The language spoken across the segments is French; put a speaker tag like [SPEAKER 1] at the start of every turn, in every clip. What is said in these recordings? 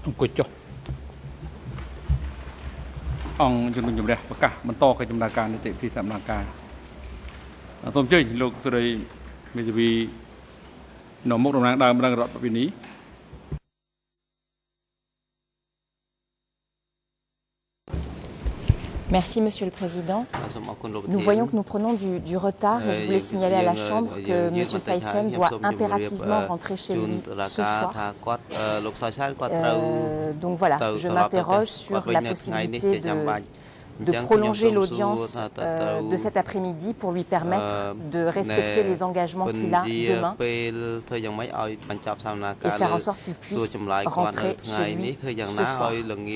[SPEAKER 1] អង្គចុះអង្គជំនុំជម្រះប្រកាសបន្តកិច្ចដំណើរការនីតិវិធីសម្ដែងការសូមអញ្ជើញលោកស្រីមេធាវីនៅមុខតំណាងដើមរងរដ្ឋវិនី
[SPEAKER 2] Merci, Monsieur le Président. Nous voyons que nous prenons du retard et je voulais signaler à la Chambre que M. Saïssen doit impérativement rentrer chez lui ce soir. Donc voilà, je m'interroge sur la possibilité de prolonger l'audience de cet après-midi pour lui permettre de respecter les engagements qu'il a demain et faire en sorte qu'il puisse rentrer chez lui ce soir.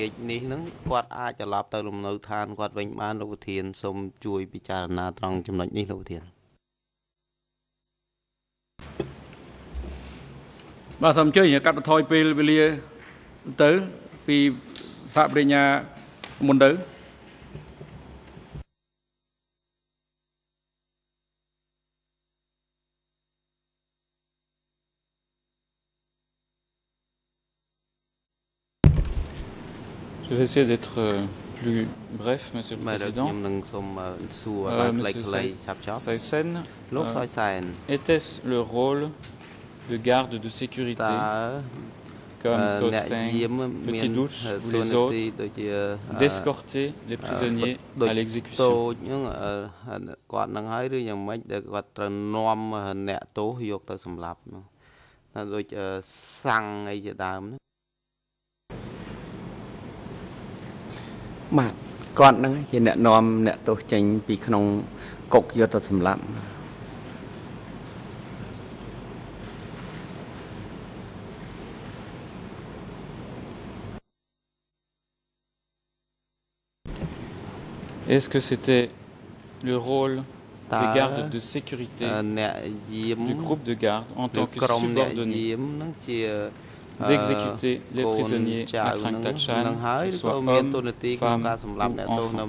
[SPEAKER 1] Je vais essayer d'être plus bref, Monsieur le Président. Monsieur Saïssen, était-ce le rôle de garde de sécurité comme Sotseng, Petit Douche ou les autres d'escorter les prisonniers à l'exécution? Est-ce que c'était le rôle des gardes de sécurité du groupe de garde en tant que subordonné d'exécuter les prisonniers à Krang Tachan, qu'ils soient hommes, femmes ou enfants?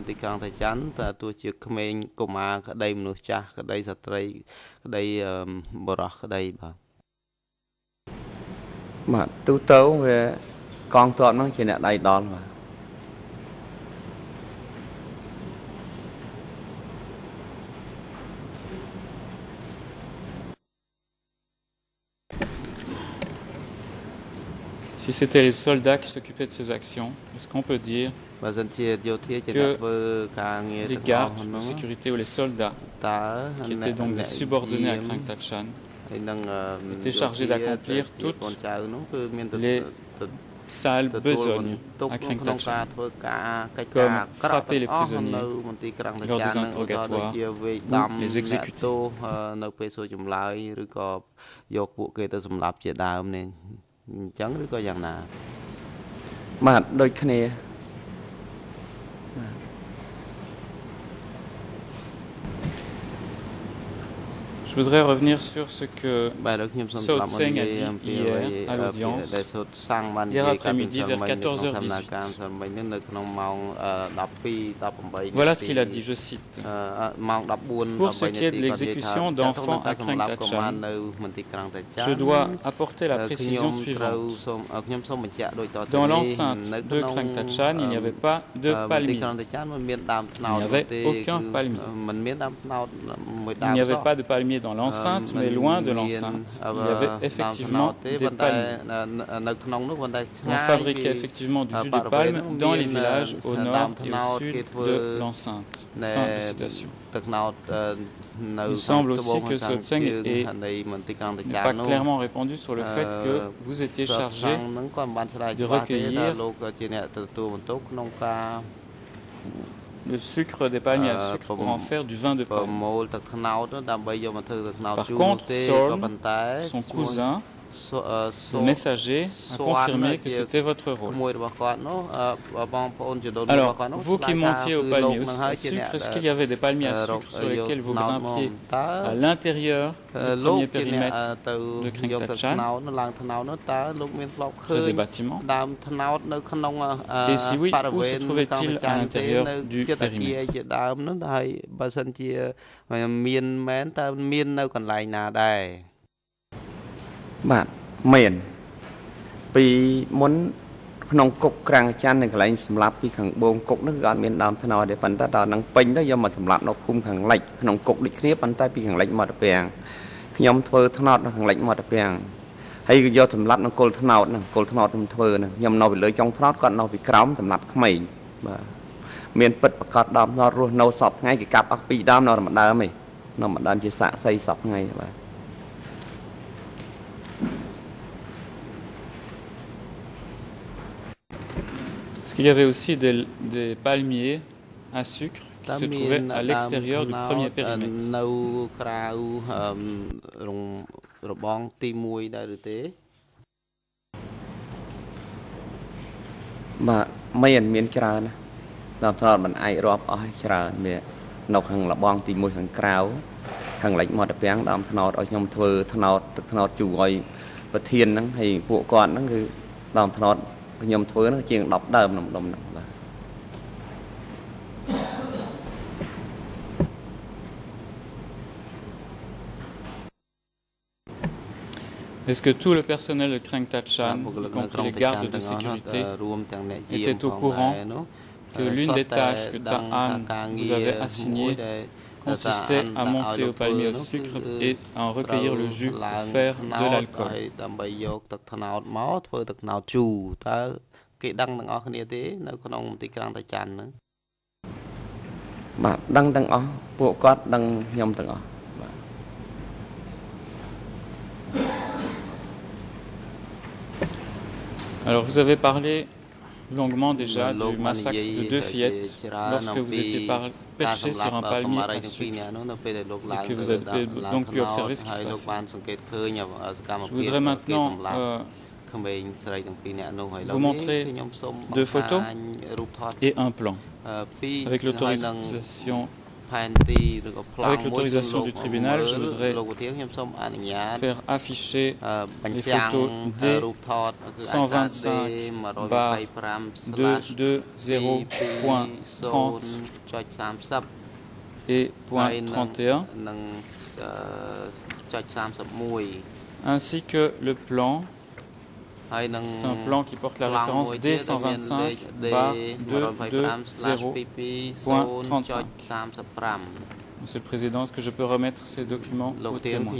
[SPEAKER 1] Si c'était les soldats qui s'occupaient de ces actions, est-ce qu'on peut dire que les gardes de sécurité ou les soldats, qui étaient donc des subordonnés à Krang Tachan, étaient chargés d'accomplir toutes les sales besognes à Krang Tachan, comme frapper les prisonniers lors des interrogatoires ou les exécuter? Je voudrais revenir sur ce que Sotseng a dit hier à l'audience, hier après-midi vers 14h18. Voilà ce qu'il a dit, je cite. Pour ce qui est de l'exécution d'enfants à Krang Tachan, je dois apporter la précision suivante. Dans l'enceinte de Krang Tachan, il n'y avait pas de palmier. Il n'y avait aucun palmier. Il n'y avait pas de palmier dans l'enceinte, mais loin de l'enceinte, il y avait effectivement des palmiers. On fabriquait effectivement du jus de palme dans les villages au nord et au sud de l'enceinte. Fin de citation. Il semble aussi que Sotseng n'ait pas clairement répondu sur le fait que vous étiez chargé de recueillir le sucre des palmiers à sucre pour en faire du vin de palme. Par contre, Sol, son cousin, le messager, a confirmé que c'était votre rôle. Alors, vous qui montiez au palmier à sucre, est-ce qu'il y avait des palmiers à sucre sur lesquels vous grimpiez à l'intérieur du premier périmètre de Krang Tachan, près des bâtiments? Et si oui, où se trouvait-il à l'intérieur du périmètre?
[SPEAKER 3] ក្នុងគុកក្រាំងច័ន្ទនៅកន្លែងសម្លាប់ពីខាងបូងគុកនោះក៏អត់មានដើមថ្នោតទេប៉ុន្តែដល់នឹងពេញទៅយកមកសម្លាប់នៅភូមិខាងលិចក្នុងគុកដូចគ្នាប៉ុន្តែពីខាងលិចមកទៅពាំងខ្ញុំធ្វើថ្នោតនៅខាងលិចមកទៅពាំងហើយក៏យកសម្លាប់នៅគល់ថ្នោតហ្នឹងគល់ថ្នោតខ្ញុំធ្វើហ្នឹងខ្ញុំនៅពីលើចុងថ្នោតគាត់នៅពីក្រោមសម្លាប់ក្មេងបាទមានពិតប្រកបដើមថ្នោតរស់នៅសពថ្ងៃគេកាប់អស់2ដើមនៅម្ដើមឯងនៅម្ដើមជាសាក់សីសពថ្ងៃបាទ
[SPEAKER 1] Parce qu'il y avait aussi des palmiers à sucre qui se trouvaient à l'extérieur du premier périmètre.
[SPEAKER 3] Bah, mấy anh miền trà nè, làm sao mình ai rót ở trà miền nấu hàng là bong tìm mùi hàng cào, hàng lạnh mọt bén làm thằng nào ở trong thưa thằng nào chủ gọi vật thiên nó hay bộ con nó cứ làm thằng nào nhom thưa nó chuyện đọc đờm nằm đầm nằm.
[SPEAKER 1] Est-ce que tout le personnel de Krang Tachan, y compris les gardes de sécurité, était au courant que l'une des tâches que Ta'an vous avait assignées consistait à monter au palmier au sucre et à en recueillir le jus pour faire de l'alcool? Alors vous avez parlé longuement déjà du massacre de 2 fillettes lorsque vous étiez perché sur un palmier à sucre et que vous avez donc pu observer ce qui se passe. Je voudrais maintenant vous montrer 2 photos et un plan avec l'autorisation. Avec l'autorisation du tribunal, je voudrais faire afficher les photos D125/220.30 et .31 ainsi que le plan. C'est un plan qui porte la référence D125/220.35. Monsieur le Président, est-ce que je peux remettre ces documents au témoin?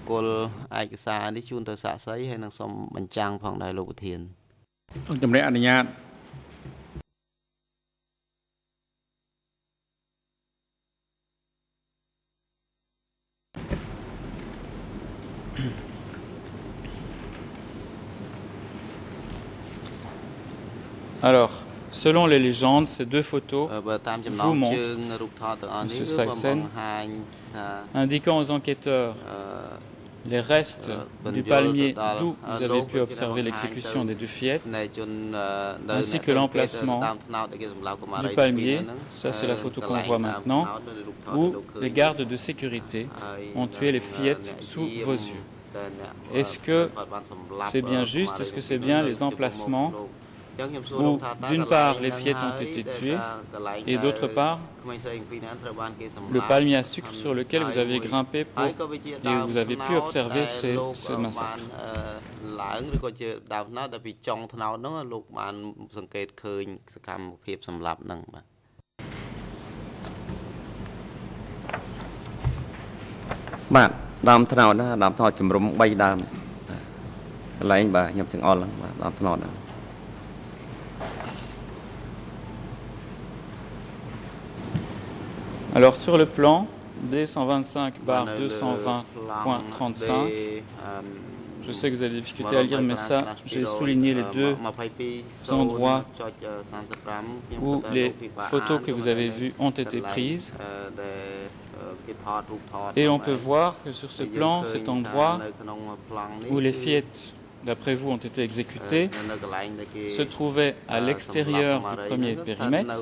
[SPEAKER 1] Alors, selon les légendes, ces 2 photos vous montrent, M. Saxen, indiquant aux enquêteurs les restes du palmier d'où vous avez pu observer l'exécution des 2 fillettes, ainsi que l'emplacement du palmier, ça c'est la photo qu'on voit maintenant, où les gardes de sécurité ont tué les fillettes sous vos yeux. Est-ce que c'est bien juste? Est-ce que c'est bien les emplacements où, d'une part, les fillettes ont été tuées, et d'autre part, le palmier à sucre sur lequel vous avez grimpé et où vous avez pu observer ce massacre. Alors sur le plan D125/220.35, je sais que vous avez des difficultés à lire, mais ça, j'ai souligné les 2 endroits où les photos que vous avez vues ont été prises. Et on peut voir que sur ce plan, cet endroit où les fillettes, d'après vous, ont été exécutées, se trouvait à l'extérieur du premier périmètre,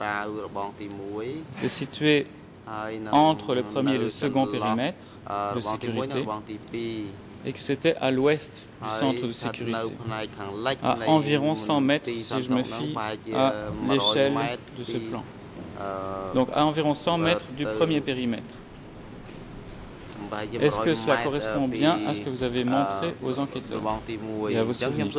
[SPEAKER 1] est situé entre le premier et le second périmètre de sécurité, et que c'était à l'ouest du centre de sécurité, à environ 100 mètres si je me fie à l'échelle de ce plan. Donc à environ 100 mètres du premier périmètre. Est-ce que cela correspond bien à ce que vous avez montré aux enquêteurs et à vos souvenirs?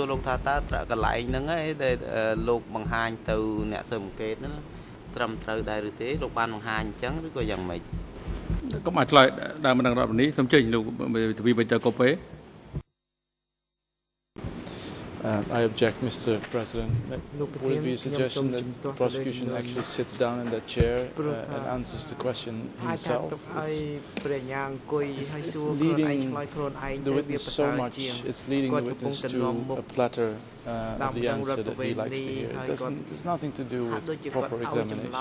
[SPEAKER 4] I object, Mr. President. Would it be a suggestion that the prosecution actually sits down in that chair and answers the question himself? It's leading the witness so much, it's leading the witness to a platter of the answer that he likes to hear. It's nothing to do with proper examination.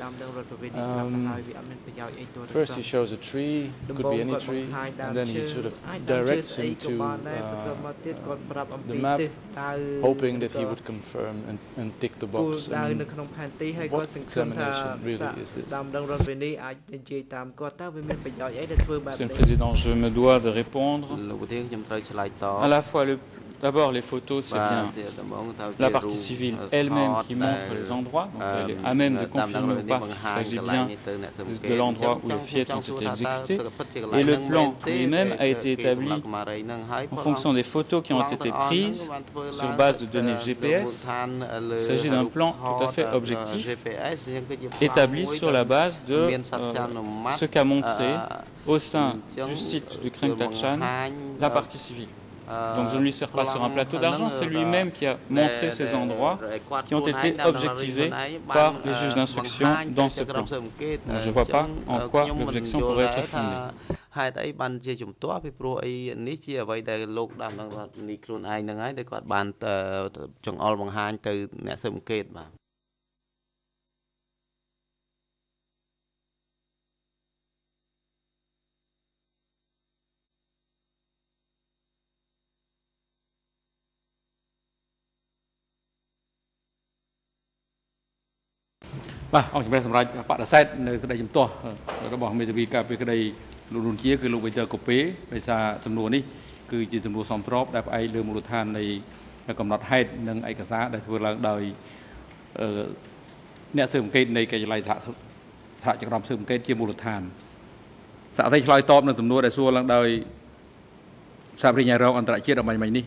[SPEAKER 4] First he shows a tree, it could be any tree, and then he sort of directs him to the map, hoping that he would confirm and tick the box. What examination really is this?
[SPEAKER 1] Monsieur le Président, je me dois de répondre. À la fois d'abord, les photos, c'est bien la partie civile elle-même qui montre les endroits, donc elle est à même de confirmer ou pas s'il s'agit bien de l'endroit où les fillettes ont été exécutées. Et le plan lui-même a été établi en fonction des photos qui ont été prises sur base de données GPS. Il s'agit d'un plan tout à fait objectif, établi sur la base de ce qu'a montré au sein du site du Kreng Tachan la partie civile. Donc je ne lui sers pas sur un plateau d'argent, c'est lui-même qui a montré ces endroits qui ont été objectivés par les juges d'instruction dans ce plan. Donc je ne vois pas en quoi l'objection pourrait être fondée.
[SPEAKER 4] Ông chúng ta bạn đã xét cái đây chúng tôi đãบอกมีวิการเป็นcái đâyลุนเชี่ยคือลูกไปเจอกบเป้ในซาจำนวนนี้คือจีจำนวนสองรอบได้ไอเรือมูลฐานในกำหนดให้หนึ่งเอกสารได้ทำงานโดยเนี่ยสืบเกณฑ์ในการไล่ถ่ายจากรำสืบเกณฑ์เชี่ยมูลฐานสาธิตลอยตอบในจำนวนได้ส่วนหลังโดยสาปริญญาเราอันตรายเชี่ยดอกไม้นี้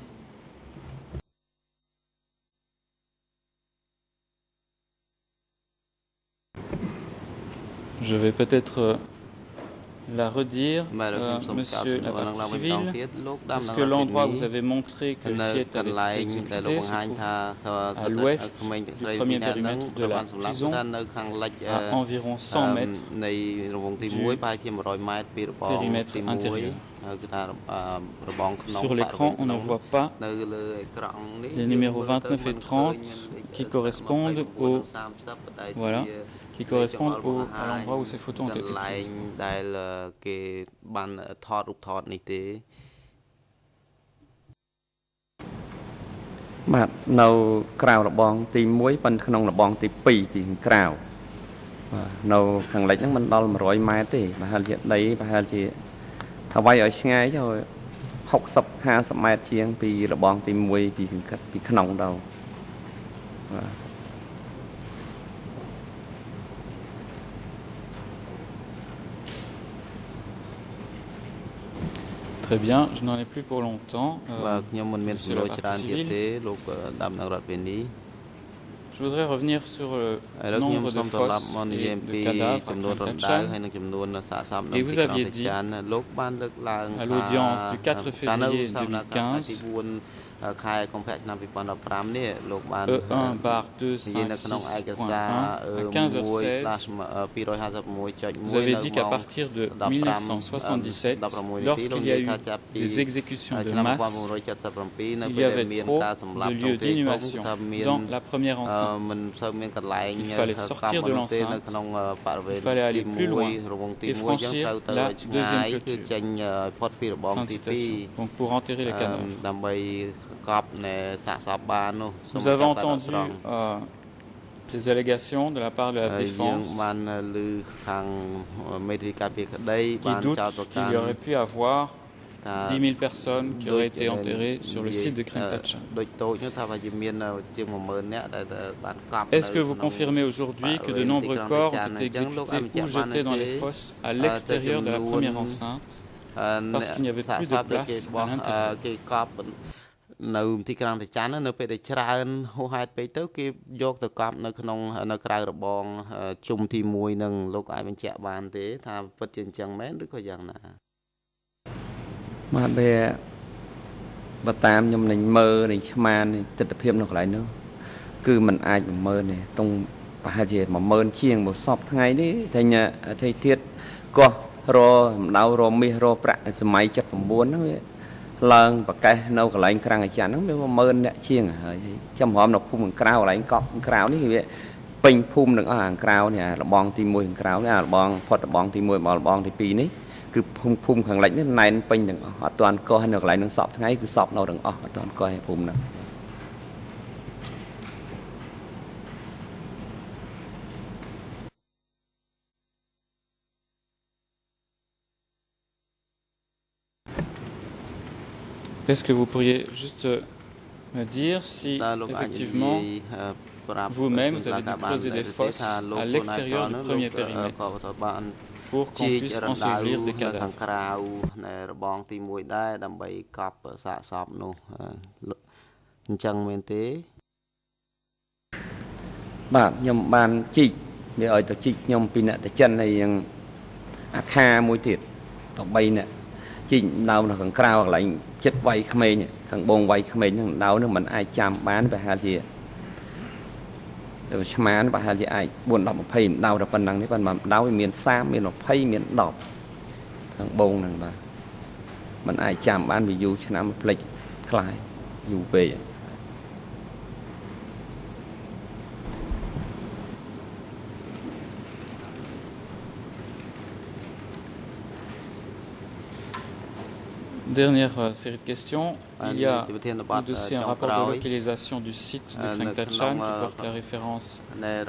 [SPEAKER 1] Je vais peut-être la redire, monsieur la partie civile, parce que l'endroit où vous avez montré que les fillettes avaient été exécutées se trouve à l'ouest du premier périmètre de la prison, à environ 100 mètres du périmètre intérieur. Sur l'écran, on ne voit pas les numéros 29 et 30 qui correspondent au... Voilà. Qui correspondent à l'endroit où ces photos ont été prises.
[SPEAKER 3] Mà nâu cào là bong tìm muối bên không là bong tìm pì thì cào nâu khẳng lệnh mình đo là rồi mai thì mà hai chuyện đấy và hai chị thà vay ở ngay rồi học sập 50 mét chiang pì là bong tìm muối pì không đâu.
[SPEAKER 1] Très bien, je n'en ai plus pour longtemps. Monsieur la partie civile. Je voudrais revenir sur le nombre de fosses et de cadavres à Kreng Tachan. Et vous aviez dit à l'audience du 4 février 2015 E1/256.1 à 15h16, vous avez dit qu'à partir de 1977, lorsqu'il y a eu des exécutions de masse, il y avait trop de lieux d'inhumation dans la première enceinte. Il fallait sortir de l'enceinte, il fallait aller plus loin et franchir la deuxième clôture. Fin de citation. Donc pour enterrer les cadavres. Nous avons entendu des allégations de la part de la défense qui doutent qu'il y aurait pu avoir 10 000 personnes qui auraient été enterrées sur le site de Kreng Tachan. Est-ce que vous confirmez aujourd'hui que de nombreux corps ont été exécutés ou jetés dans les fosses à l'extérieur de la première enceinte parce qu'il n'y avait plus de place à l'intérieur.
[SPEAKER 5] នៅទីក្រុងតាចាន់នៅពេលដែលច្រើនហួសហេតុពេកទៅគេយកទៅកប់នៅក្នុងនៅក្រៅរបងជុំទី1នឹងលោកអាចបញ្ជាក់បានទេថាពិតជាអញ្ចឹងមែនឬក៏យ៉ាងណា
[SPEAKER 3] បាទបើតាមខ្ញុំនឹងមើលនឹងឆ្មានទស្សនភាពនៅកន្លែងនោះគឺมันអាចមើលនេះតុងប្រហែលជា10000ជាងមកសពថ្ងៃនេះតែតែទៀតកោះរម្ដៅរមាសរប្រាក់សម័យ79ហ្នឹងវាឡើងប្រកេះនៅកន្លែងក្រាំងអាចារ្យហ្នឹងមាន10000អ្នកជាងហើយចំហមនៅភូមិខាងក្រៅកន្លែងកប់ខាងក្រៅនេះវាពេញភូមិទាំងអស់ខាងក្រៅនេះរបងទី1ខាងក្រៅនេះរបងផុតរបងទី1របងទី2នេះគឺភូមិខាងលិចនេះណែនពេញទាំងអស់អត់ទាន់កោះនៅកន្លែងនឹងសពថ្ងៃគឺសពនៅទាំងអស់អត់ទាន់កោះឯភូមិហ្នឹង
[SPEAKER 1] Est-ce que vous pourriez juste me dire si effectivement vous-même vous avez dû creuser des fosses à l'extérieur du premier périmètre pour qu'on puisse ensevelir des cadavres?
[SPEAKER 3] Chị nào là càng cao lại chết vay khmê nhỉ càng bông vay khmê nhưng nào nữa mình ai chăm bán về hai gì rồi mán và hai gì ai buồn đọc một phay nào là phần năng đấy phần mà đau miền xa miền một phay miền đọc càng bông này mà mình ai chăm bán vì dù cho nó plek khai dù về
[SPEAKER 1] Dernière série de questions. Il y a aussi un rapport de localisation du site de Krang Tachan qui porte la référence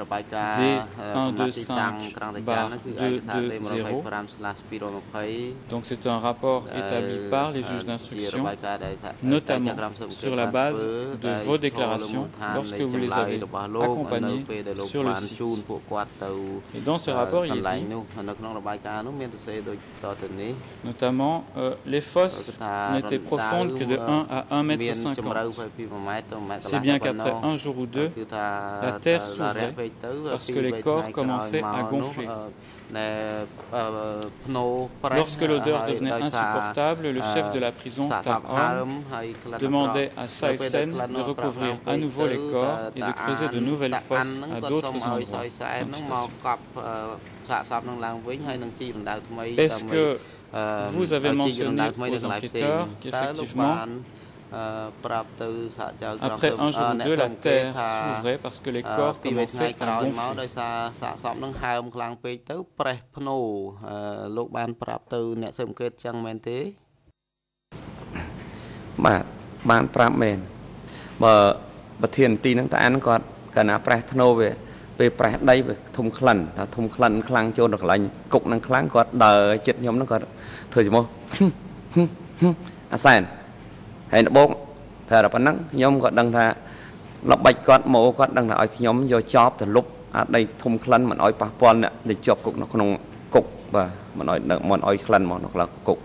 [SPEAKER 1] D125/220. Donc c'est un rapport établi par les juges d'instruction, notamment sur la base de vos déclarations lorsque vous les avez accompagnés sur le site. Et dans ce rapport, il est dit, notamment, les fosses n'étaient profondes que de 1 à 1,50 m. C'est bien qu'après un jour ou deux, la terre s'ouvrait parce que les corps commençaient à gonfler. Lorsque l'odeur devenait insupportable, le chef de la prison, Tam demandait à Saïsen de recouvrir à nouveau les corps et de creuser de nouvelles fosses à d'autres endroits. Est-ce que vous avez mentionné aux enquêteurs qu'effectivement, après un jour ou deux, la terre s'ouvrait parce que les corps commençaient à gonfler.
[SPEAKER 3] Về phải đây về thùng khăn cho được lạnh cục năng khăn có đời chết nhóm nó có thời gì mô à sàn hay nó bông thề là nắng nhóm có đăng ra lọc bạch con mồ có đăng là nhóm do chóp từ lúc ở đây thùng khăn mà nói pa pon nè để chọc cục nó không cục và mà nói món oi khăn mà nó là cục.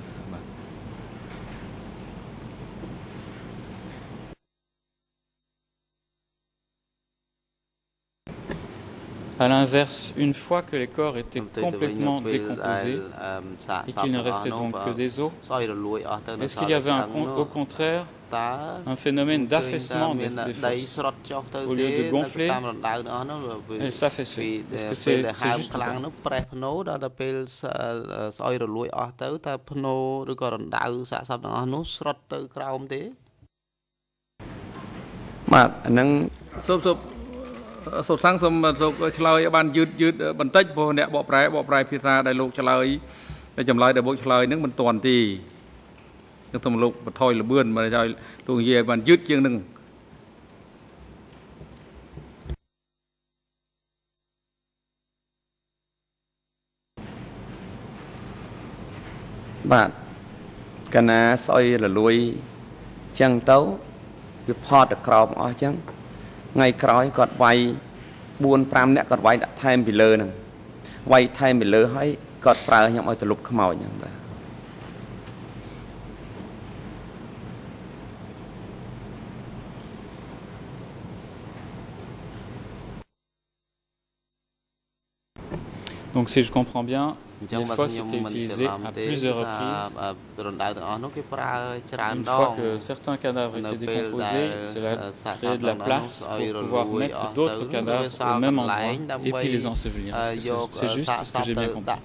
[SPEAKER 1] A l'inverse, une fois que les corps étaient complètement décomposés et qu'il ne restait donc que des os, est-ce qu'il y avait au contraire un phénomène d'affaissement des fosses? Au lieu de gonfler, elles s'affaissaient. Est-ce que c'est juste
[SPEAKER 6] ça? សូមសាំងសូមឆ្លើយឲ្យបានយឺតបន្តិចព្រោះអ្នកបកប្រែភាសាដែលលោកឆ្លើយដែលចម្លើយដែលលោកឆ្លើយនឹងមិនទាន់ទេខ្ញុំសូមលោកបន្ថយលបឿនមកឲ្យលោកនិយាយឲ្យបានយឺតជាងនឹង
[SPEAKER 3] បាទកណាស្អុយរលួយចឹងទៅវាផតក្រោមអស់ចឹង ngày cõi còn vay buôn pram nè còn vay đã thêm bị lơ nè vay thêm bị lơ hay còn prai nhom ở từ lục khmoi nhang
[SPEAKER 1] Donc si je comprends bien, les fosses étaient utilisées à plusieurs reprises. Une fois que certains cadavres étaient décomposés, cela créait de la place pour pouvoir mettre d'autres cadavres au même endroit et puis les ensevelir. C'est juste ce que j'ai bien compris.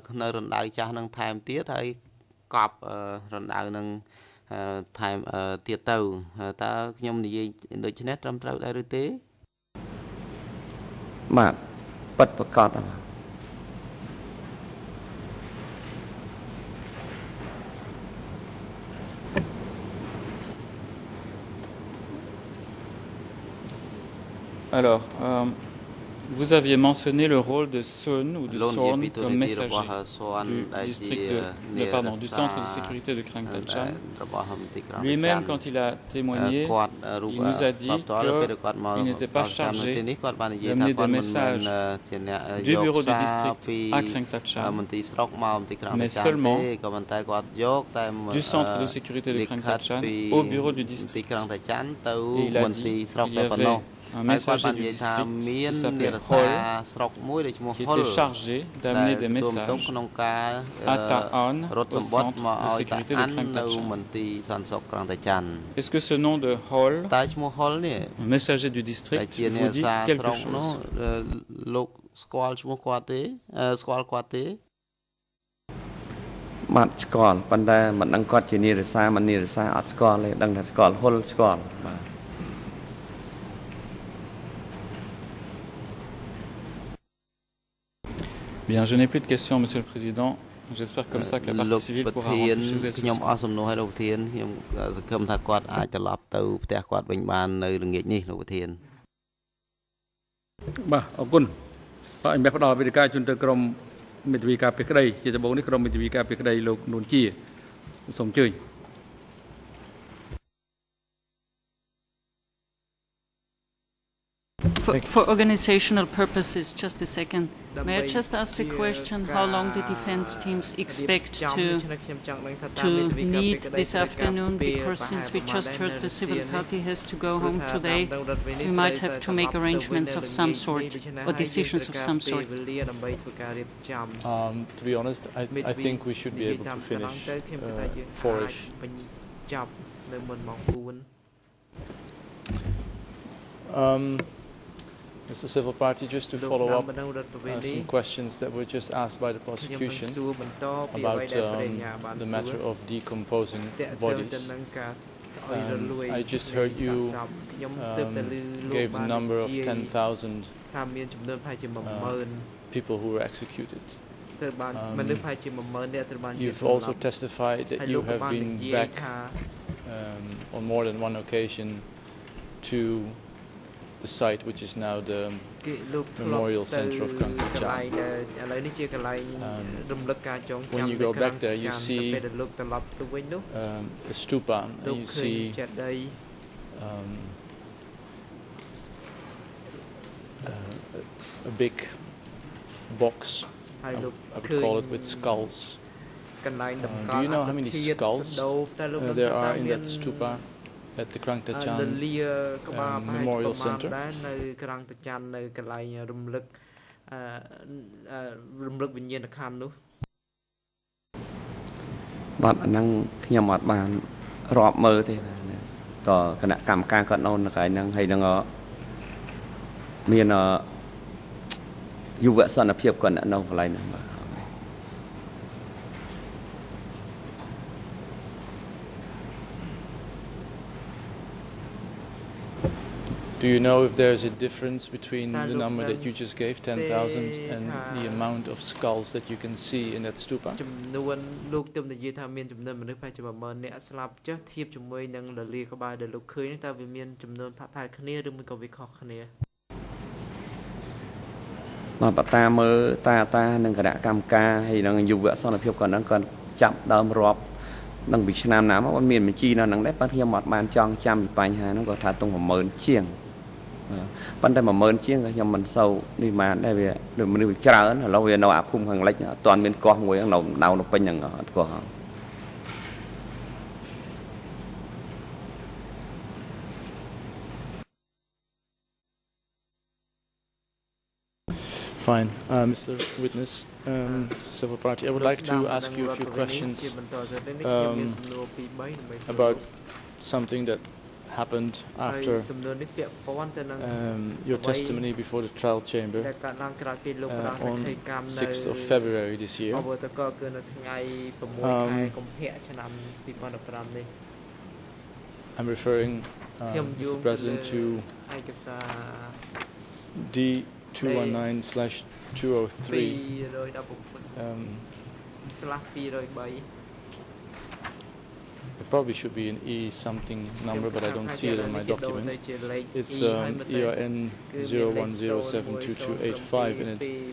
[SPEAKER 1] Alors, vous aviez mentionné le rôle de Sun ou de Sorn comme messager du centre de sécurité de Krang Tachan. Lui-même, quand il a témoigné, il nous a dit qu'il n'était pas chargé d'amener des messages du bureau du district à Krang Tachan, mais seulement du centre de sécurité de Krang Tachan au bureau du district. Et il a dit qu'il y avait un messager du district qui s'appelait Hall, qui était chargé d'amener des messages à Ta'an, au centre de sécurité de Krang Tachan. Est-ce que ce nom de Hall, un messager du district, vous dit quelque chose?
[SPEAKER 3] បាទស្គាល់ប៉ុន្តែមិនដឹងគាត់ជានារីសាមិននារីសាអត់ស្គាល់ទេដឹងតែស្គាល់ហុលស្គាល់បាទ
[SPEAKER 1] Bien, je n'ai plus de questions, Monsieur le Président. J'espère comme ça que la partie civile pourra rentrer chez elle ce soir.
[SPEAKER 6] Bah, អរគុណបាទអញ្ចឹងផ្ដល់វេទិកាជូនទៅក្រុមមេធាវីការពារក្តីជាដំបូងនេះក្រុមមេធាវីការពារក្តីលោកនួនជាសូមអញ្ជើញ
[SPEAKER 7] For organizational purposes, just a second. May I just ask the question, how long the defense teams expect to need this afternoon? Because since we just heard the civil party has to go home today, we might have to make arrangements of some sort or decisions of some sort.
[SPEAKER 4] To be honest, I think we should be able to finish 4-ish. Mr. Civil Party, just to follow up some questions that were just asked by the prosecution about the matter of decomposing bodies. I just heard you gave the number of 10,000 people who were executed. You've also testified that you have been back on more than one occasion to the site which is now the Memorial Center of Krang Tachan. When you go back there, you see a stupa, and you see a big box, I would call it, with skulls. Do you know how many skulls there are in that stupa at the Krang Tachan Memorial Center?
[SPEAKER 3] But អាហ្នឹងខ្ញុំអត់បានរាប់មើលទេតគណៈកម្មការគាត់នៅនៅកន្លែងហ្នឹងហើយនឹងមានយុវសន្តិភាពគាត់នៅកន្លែងហ្នឹងបាទ
[SPEAKER 4] Do you know if there's a difference between the number that you just gave, 10,000, and the amount of skulls that you can see in that stupa?
[SPEAKER 3] But I'm a chiang, I am so demand the new child, allow we know a pum hang like a ton min kong way and now opinion at go on.
[SPEAKER 4] Fine. Mr. Witness, Civil Party, I would like to ask you a few questions about something that happened after your testimony before the trial chamber on 6th of February this year. I'm referring, Mr. President, to D219/203. It probably should be an E something number, but I don't see it in my document. It's ERN 01072285, and it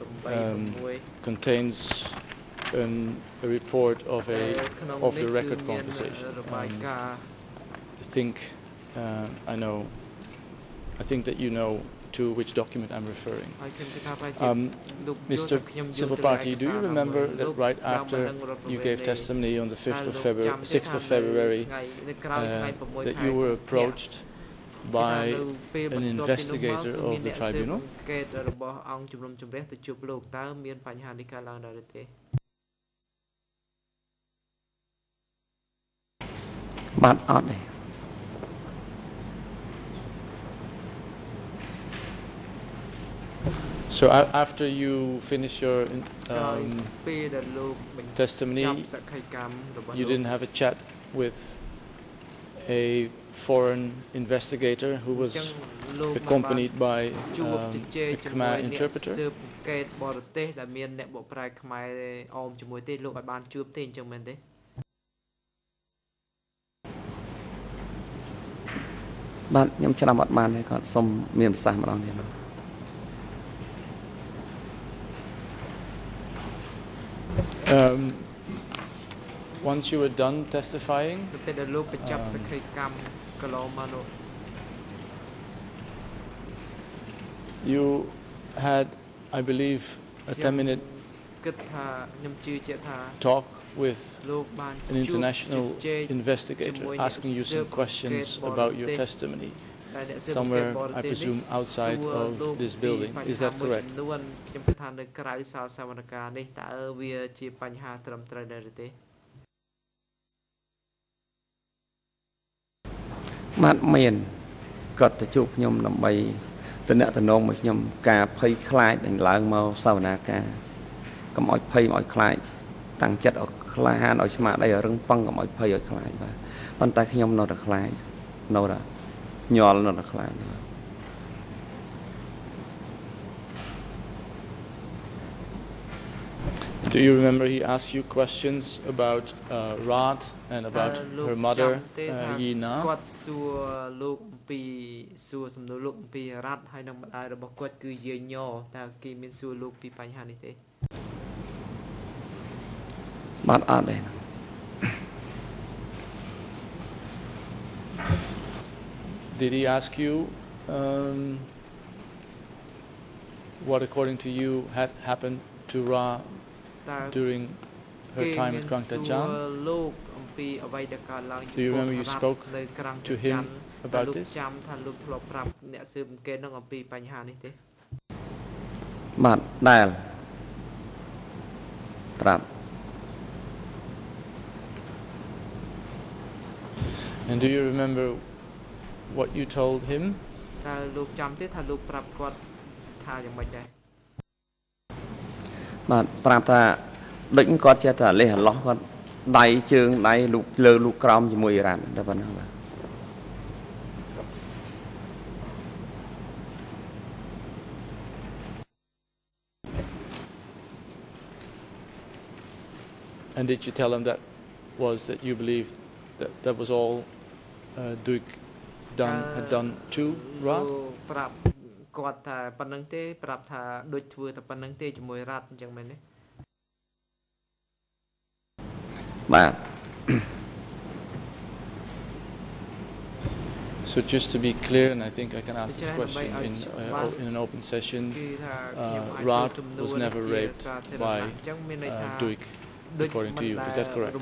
[SPEAKER 4] contains a report of the record conversation. I think that you know to which document I'm referring. Mr. Civil Party, do you remember that right after you gave testimony on the 6th of February, that you were approached by an investigator of the tribunal? So after you finish your testimony, you didn't have a chat with a foreign investigator who was accompanied by a Khmer interpreter? Once you were done testifying, you had, I believe, a 10-minute talk with an international investigator asking you some questions about your testimony, somewhere, I presume, outside of this building. Is that correct? Do you remember he asked you questions about Rad and about her mother, Yi Na? Did he ask you what, according to you, had happened to Ra during her time at Krang Tachan? Do you remember you spoke to him about this? And do you remember what you told him? And did you tell him that you believed that was all Duik had done to Rad? So just to be clear, and I think I can ask this question in an open session, Rad was never raped by Duik, according to you. Is that correct?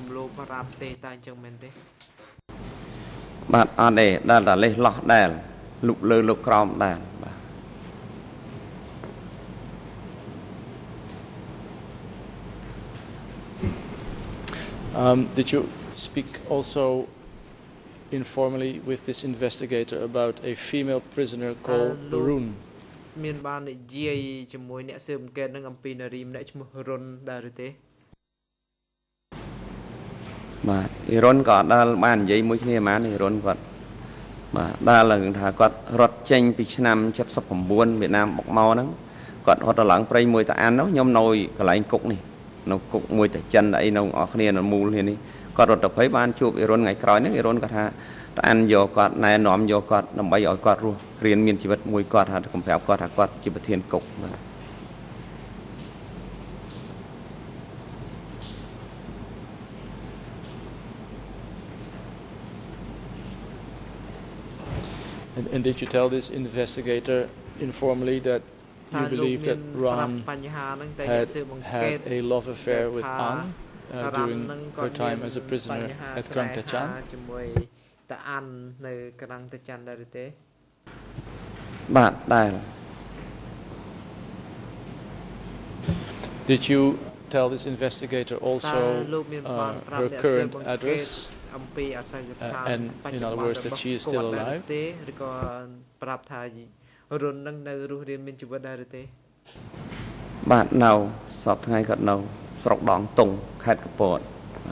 [SPEAKER 4] Did you speak also informally with this investigator about a female prisoner called Run?
[SPEAKER 8] មានបាននិយាយជាមួយអ្នកស៊ើបអង្កេតនឹងអំពីនារីម្នាក់ឈ្មោះរុនដែរឬទេ
[SPEAKER 3] បាទអ៊ីរុនក៏ដល់បាននិយាយមួយគ្នាហ្មងអ៊ីរុនគាត់បាទដល់ឡើងថាគាត់រត់ចេញពីឆ្នាំ79វៀតណាមបុកមកហ្នឹងគាត់រត់ទៅឡើងព្រៃមួយតាអាននោះខ្ញុំនៅកន្លែងគុកនេះនៅគុកមួយតាចិនអីនៅអស់គ្នានៅមូលនេះគាត់រត់ទៅព្រៃបានជួបអ៊ីរុនថ្ងៃក្រោយហ្នឹងអ៊ីរុនគាត់ថាតាអានយកគាត់ណែនាំយកគាត់ដើម្បីឲ្យគាត់រស់រៀនមានជីវិតមួយគាត់ថាកំប្រាប់គាត់ថាគាត់ជាប្រធានគុកបាទ
[SPEAKER 4] And did you tell this investigator informally that you believe that Ron had a love affair with An during her time as a prisoner at Krang Tachan? Did you tell this investigator also her current address? And in other words, that she is still alive?
[SPEAKER 8] ឬក៏ប្រាប់ថារុននឹងនៅរស់រានមានជីវិតដែរឬទេ
[SPEAKER 3] បាទនៅសពថ្ងៃគាត់នៅស្រុកដងតុងខេត្តកំពត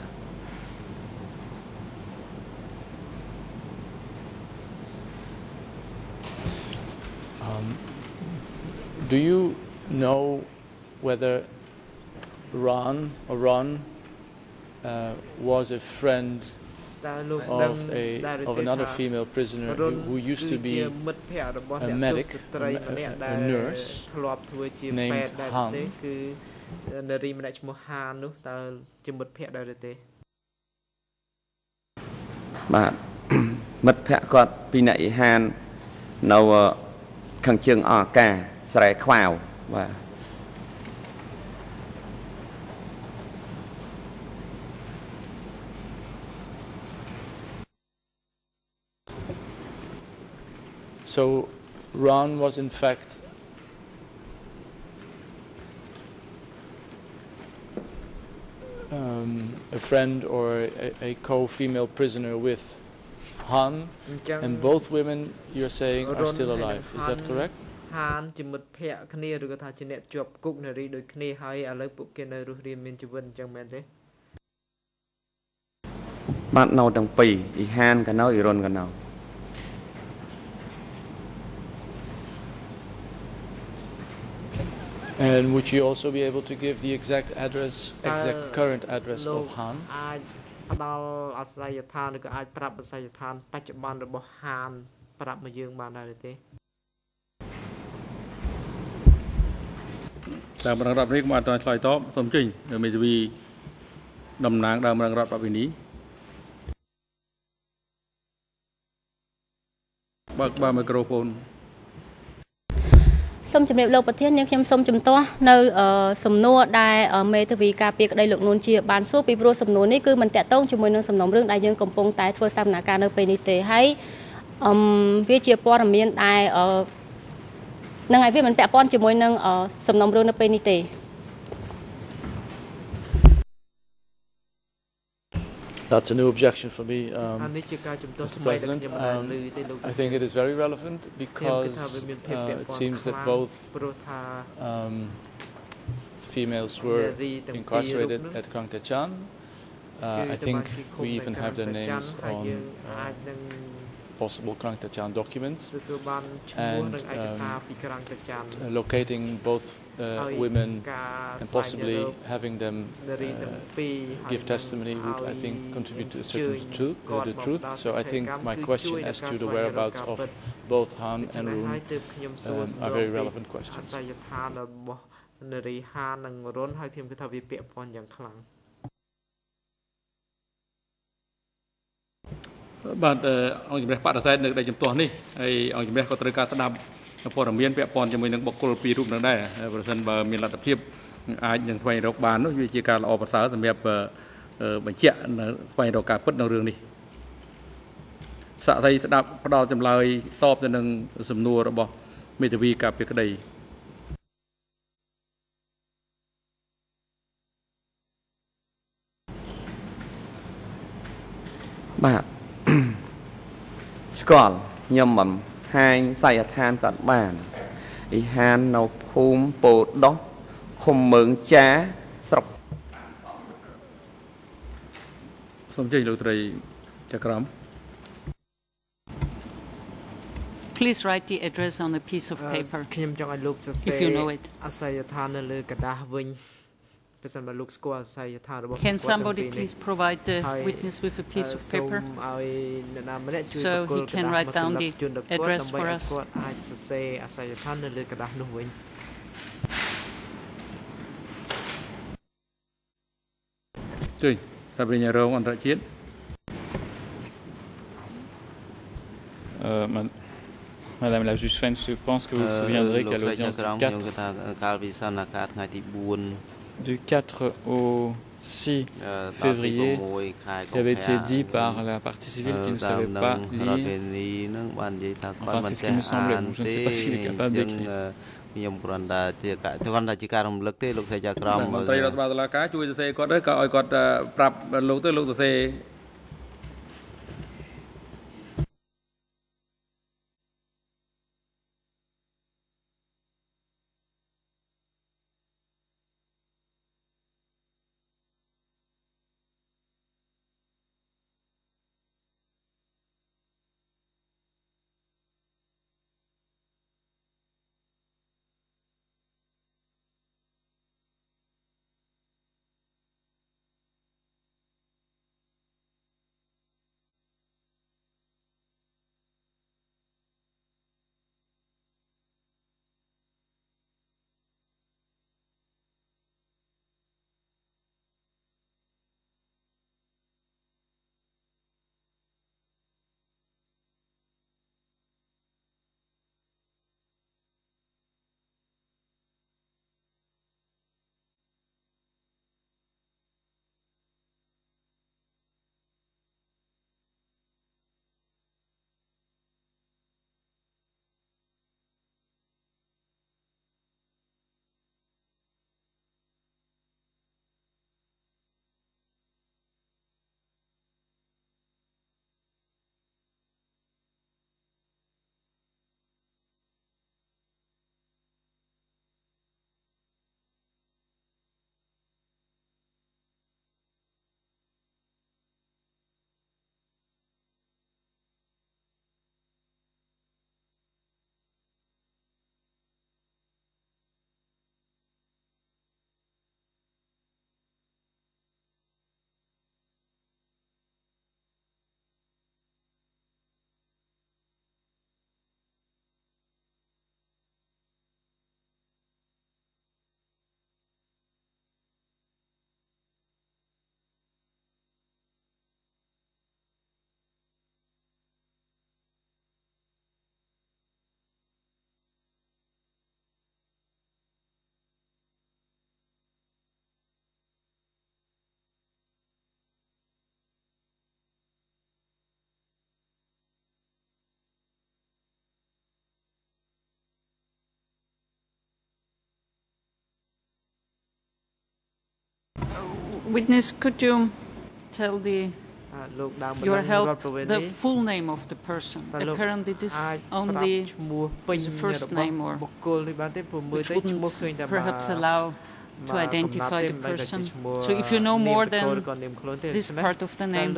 [SPEAKER 4] Do you know whether Ron was a friend of another female prisoner who used to be a medic, a nurse named Han?
[SPEAKER 8] នារីម្នាក់ឈ្មោះហាននោះតើជាមិត្តភក្តិដែរឬទេ
[SPEAKER 3] បាទមិត្តភក្តិគាត់ពីអ្នកអ៊ីហាននៅខាងជើងអង្ការស្រែខ្វាវបាទ
[SPEAKER 4] So Ron was in fact a friend or a co-female prisoner with Han, and both women you're saying are still alive. Is that correct?
[SPEAKER 8] Han ជាមិត្តភក្តិគ្នាឬក៏ថាជាអ្នកជាប់គុកនារីដូចគ្នាហើយឥឡូវពួកគេនៅរស់រានមានជីវិតអញ្ចឹងមែនទេ
[SPEAKER 3] បាទនៅទាំងពីរអ៊ីហានក៏នៅអ៊ីរុនក៏នៅ
[SPEAKER 4] And would you also be able to give the exact current address of Han?
[SPEAKER 8] អាចផ្ដល់អាសយដ្ឋានឬក៏អាចប្រាប់អាសយដ្ឋានបច្ចុប្បន្នរបស់ Han ប្រាប់មកយើងបានដែរទេ
[SPEAKER 6] តាមរងរដ្ឋនេះខ្ញុំអត់ទាន់ឆ្លើយតបសូមចេញមេធាវីតំណាងដើមរងរដ្ឋបព្វនីបើកមីក្រូហ្វូន
[SPEAKER 9] សូមជម្រាបលោកប្រធាននាងខ្ញុំសូមជំទាស់នៅសំណួរដែលមេធាវីការពារក្តីលោកនួនជាបានសួរពីព្រោះសំណួរនេះគឺមិនតាក់ទងជាមួយនឹងសំណុំរឿងដែលយើងកំពុងតែធ្វើសកម្មភាពនៅពេលនេះទេហើយវាជាព័ត៌មានដែលនឹងឲ្យវាមិនពាក់ព័ន្ធជាមួយនឹងសំណុំរឿងនៅពេលនេះទេ
[SPEAKER 4] That's a new objection for me, Mr. President. I think it is very relevant because it seems that both females were incarcerated at Krang Tachan. I think we even have their names on possible Krang Tachan documents, and locating both women and possibly having them give testimony would, I think, contribute to a certain truth. So I think my question as to the whereabouts of both Han and Run are very relevant questions.
[SPEAKER 6] បាទអង្គជំរះបដិសេធនៅដែលជំទាស់នេះហើយអង្គជំរះក៏ត្រូវការស្ដាប់ព័ត៌មានពាក់ព័ន្ធជាមួយនឹងបុគ្គលពីររូបនឹងដែរប្រសិនបើមានលទ្ធភាពអាចនឹងស្វែងរកបាននោះវាជាការល្អប្រសើរសម្រាប់បញ្ជាក់នៅស្វែងរកការពិតនៅរឿងនេះសាក់សីស្ដាប់ផ្ដល់ចម្លើយតបទៅនឹងសំណួររបស់មេធាវីការពារក្តី
[SPEAKER 3] បបាទស្គាល់ខ្ញុំមិនហាញស័យដ្ឋានគាត់បានអ៊ីហាននៅភូមិពោដោះឃុំមើងចាស្រុក
[SPEAKER 6] សូមជ័យលោកត្រីចក្រម
[SPEAKER 7] Please write the address on a piece of paper if you know it. Can somebody please provide the witness with a piece of paper so he can write down the address for us?
[SPEAKER 1] Madame la juge Fens, je pense que vous vous souviendrez qu'à l'audience du 4 au 6 février, il avait été dit par la partie civile qu'il ne savait pas lire. Enfin, c'est ce qui me semblait. Je ne sais pas s'il est capable d'écrire.
[SPEAKER 5] ខ្ញុំគ្រាន់តែជាការរំលឹកទេលោកស្រីចាក្រម
[SPEAKER 6] មន្ត្រីរដ្ឋបាលតុលាការជួយសរសេរគាត់ទៅក៏ឲ្យគាត់ប្រាប់លោកទៅលោកសរសេរ
[SPEAKER 7] Witness, could you tell your help the full name of the person? Apparently this is only the first name, or which wouldn't perhaps allow to identify the person. So if you know more than this part of the name,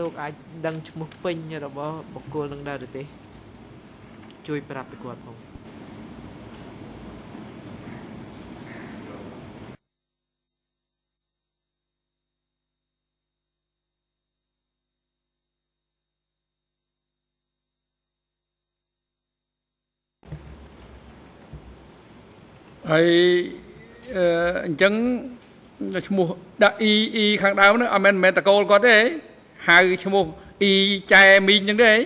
[SPEAKER 6] ហើយអញ្ចឹងឈ្មោះដាក់អ៊ីខាងដើមហ្នឹងអត់មែនតកូលគាត់ទេហៅឈ្មោះអ៊ីចែមីងអញ្ចឹងទេ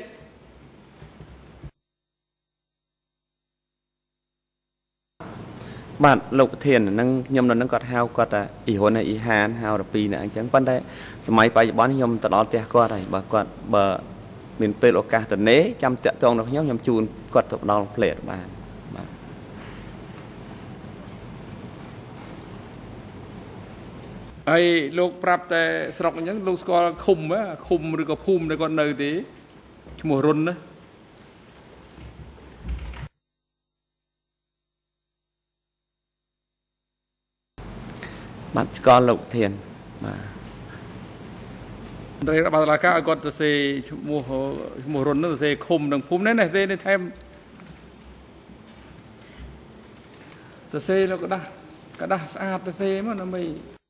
[SPEAKER 3] បាទលោកប្រធានហ្នឹងខ្ញុំនៅនឹងគាត់ហៅគាត់ថាអ៊ីហ៊ុនអ៊ីហានហៅ12នាក់អញ្ចឹងប៉ុន្តែសម័យបច្ចុប្បន្នខ្ញុំទៅដល់ផ្ទះគាត់ហើយបើមានពេលឱកាសទៅនេចាំតាក់ទងដល់ខ្ញុំជូនគាត់ទៅដល់ផ្លេតបាន
[SPEAKER 6] ហើយលោកប្រាប់តែស្រុកអញ្ចឹងលោកស្គាល់ឃុំឃុំឬក៏ភូមិដែលគាត់នៅទេឈ្មោះរុនណា
[SPEAKER 3] បាទស្គាល់លោកធានបាទ
[SPEAKER 6] តែបាទឡាកាឲ្យគាត់ទៅសេឈ្មោះរុនទៅសេឃុំនិងភូមិនេះសេនេះថែមទៅសេលោកកដាស់ស្អាតទៅសេមកដើម្បី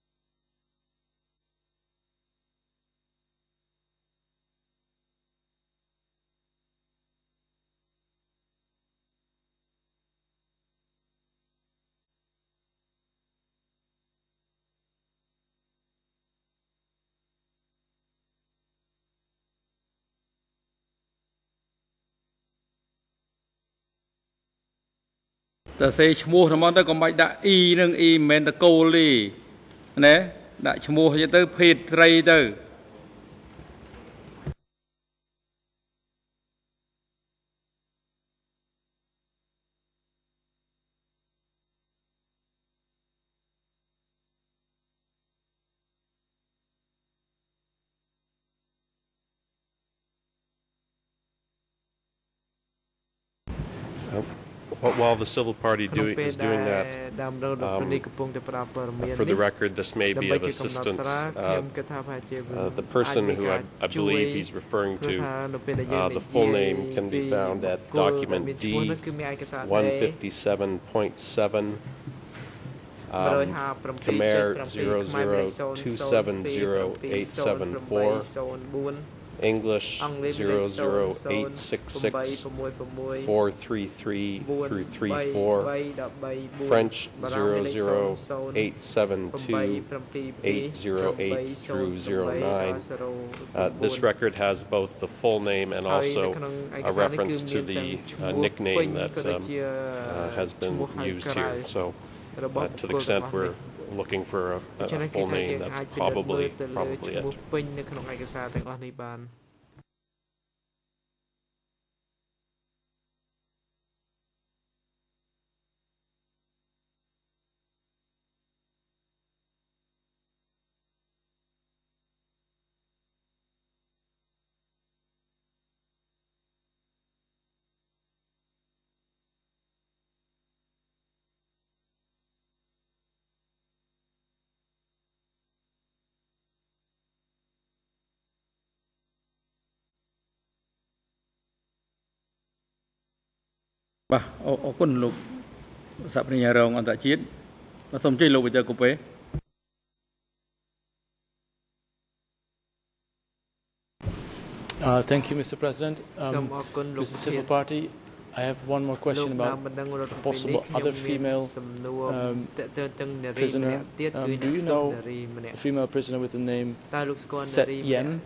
[SPEAKER 6] តែសេឈ្មោះហ្មងទៅកុំបាច់ដាក់អ៊ីនឹងអ៊ីមិនមែនតកូលទេណាដាក់ឈ្មោះទៅភេទស្រីទៅ
[SPEAKER 10] While the civil party is doing that, for the record, this may be of assistance. The person who I believe he's referring to, the full name can be found at document D 157.7, Khmer 002708744. English 00866 433 through 34, French 00872 808 through 09. This record has both the full name and also a reference to the nickname that has been used here. So to the extent we're looking for a full name, that's probably it.
[SPEAKER 6] Bah, okun lục sắp đến nhà rồng anh ta chết, nó xong chơi lục bây giờ cục ấy.
[SPEAKER 4] Thank you, Mr. President. Mr. Civil Party, I have one more question about a possible other female prisoner. Do you know a female prisoner with the name Set Yen?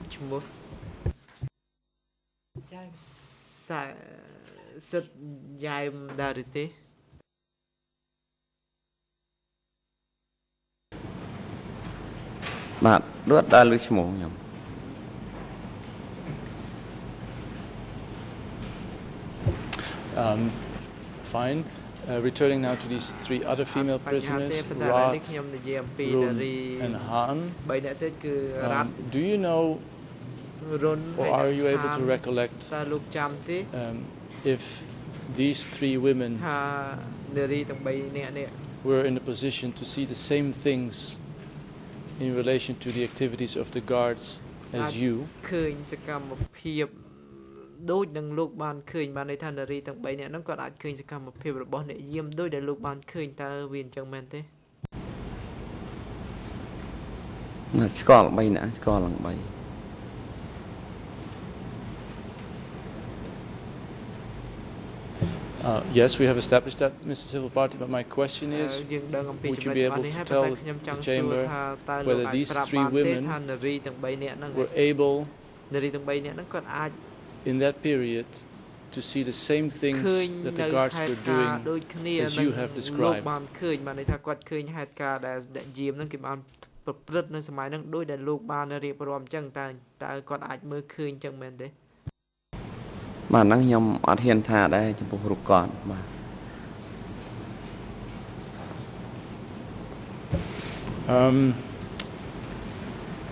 [SPEAKER 8] Set Yen Darite.
[SPEAKER 3] Bạn đuốt đã lưu chmổ nhầm.
[SPEAKER 4] Fine. Returning now to these three other female prisoners, Rad, Run, and Han. Do you know, or are you able to recollect, if these three women were in a position to see the same things in relation to the activities of the guards as you?
[SPEAKER 8] Đôi đằng lục bàn khơi bànในท่านรีตั้งใบเนี่ยนั่นก็อาจเคยจะกรรมเพียบระบอบเนี่ยเยี่ยมด้วยแต่ลูกบานเคยตาเวียนจังแมนเต้
[SPEAKER 3] สกอร์ใบนะสกอร์หลังใบ
[SPEAKER 4] Yes, we have established that, Mr. Civil Party, but my question is, would you be able to tell the chamber whether these three women were able in that period to see the same things that the guards were doing as you have described?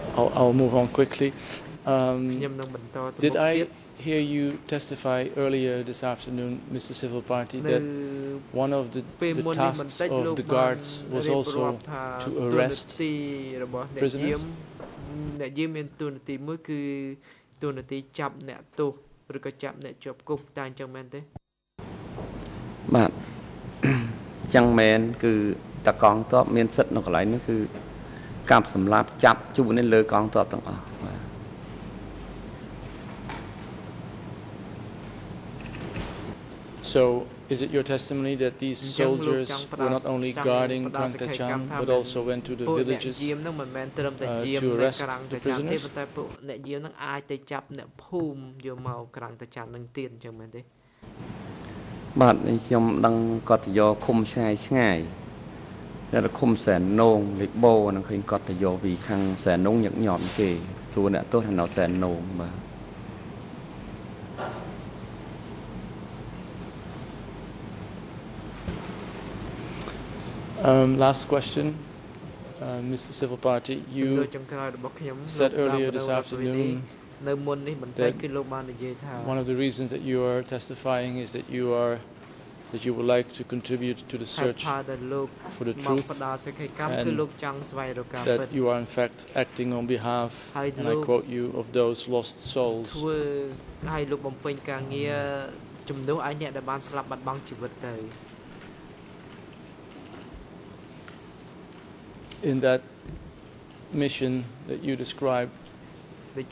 [SPEAKER 4] I'll move on quickly. Did I hear you testify earlier this afternoon, Mr. Civil Party, that one of the tasks of the guards was also to arrest prisoners?
[SPEAKER 8] អ្នកយាមមានតួនាទីមួយគឺតួនាទីចាប់អ្នកទោសឬក៏ចាប់អ្នកជាប់គុកតែអញ្ចឹងមែនទេ
[SPEAKER 3] បាទអញ្ចឹងមែនគឺតកងទ័ពមានសិទ្ធិនៅកន្លែងនេះគឺកាប់សម្លាប់ចាប់ជួបនេះលើកងទ័ពទាំងអស់បាទ
[SPEAKER 4] So is it your testimony that these soldiers were not only guarding Krang Tachang but also went to the villages to arrest the prisoners?
[SPEAKER 8] អ្នកយាមនឹងអាចទៅចាប់អ្នកភូមិយកមកក្រាំងតាចាន់នឹងទៀតអញ្ចឹងមែនទេ
[SPEAKER 3] បាទខ្ញុំដឹងគាត់ទៅយកឃុំឆ្ងាយឆ្ងាយតែឃុំសែននងលេខបូនឹងឃើញគាត់ទៅយកពីខាងសែននងញឹកញាប់គេសួរអ្នកទោសនៅសែននងបាទ
[SPEAKER 4] Last question, Mr. Civil Party. You said earlier this afternoon that one of the reasons that you are testifying is that you would like to contribute to the search for the truth, and that you are in fact acting on behalf, and I quote you, of those lost souls. In that mission that you described, is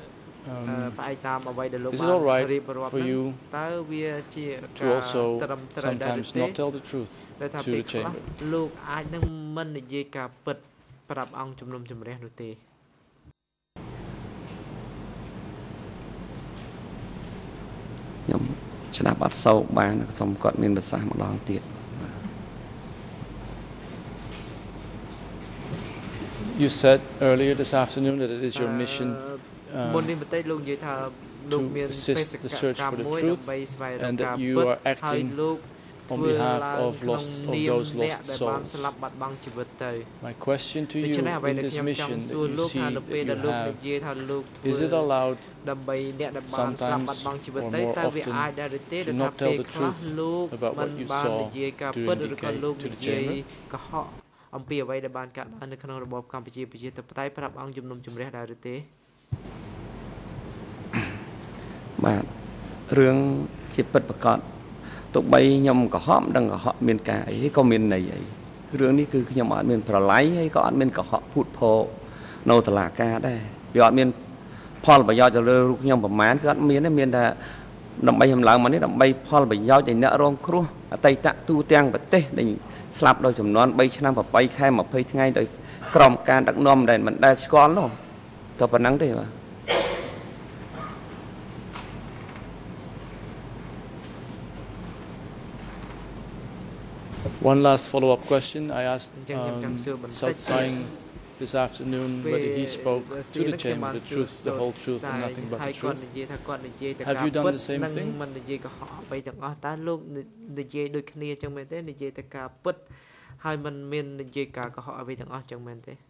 [SPEAKER 4] it all right for you to also sometimes not tell the truth to the chamber?
[SPEAKER 8] លោកអាចនឹងមិននិយាយការពិតប្រាប់អង្គជំនុំជម្រះនោះទេ
[SPEAKER 3] ខ្ញុំស្ដាប់អត់សូវបានសូមគាត់មានប្រសាសន៍ម្ដងទៀត
[SPEAKER 4] You said earlier this afternoon that it is your mission to assist the search for the truth, and that you are acting on behalf of those lost souls. My question to you in this mission that you see that you have, is it allowed sometimes or more often to not tell the truth about what you saw during decay to the chamber?
[SPEAKER 8] អំពីអ្វីដែលបានកើតឡើងនៅក្នុងរបបកម្ពុជាប្រជាធិបតេយ្យប្រាប់អង្គជំនុំជម្រះដែរឬទេ
[SPEAKER 3] បាទរឿងជាពិតប្រកបទោះបីខ្ញុំកុហកមិនដឹងកុហកមានការអីក៏មានន័យអីរឿងនេះគឺខ្ញុំអត់មានប្រឡ័យហើយក៏អត់មានកុហកភូតភរនៅតុលាការដែរវាអត់មានផលប្រយោជន៍ទៅលើរូបខ្ញុំប្រមាណគឺអត់មានទេមានតែដើម្បីចម្លើងមកនេះដើម្បីផលប្រយោជន៍ឲ្យអ្នករងគ្រោះអតីតទូទាំងប្រទេសដែលស្លាប់ដោយចំនួន3ឆ្នាំ8ខែ20ថ្ងៃដោយក្រុមការដឹកនាំដែលមិនដែលស្គាល់នោះតែប៉ុណ្្នឹងទេបាទ
[SPEAKER 4] One last follow-up question. I asked South Sang this afternoon whether he spoke to the chamber the truth, the whole truth, and nothing but the truth. Have you done the same thing?
[SPEAKER 8] ហើយมันមាននិយាយការកុហកអ្វីទាំងអស់ចឹងមែនទេ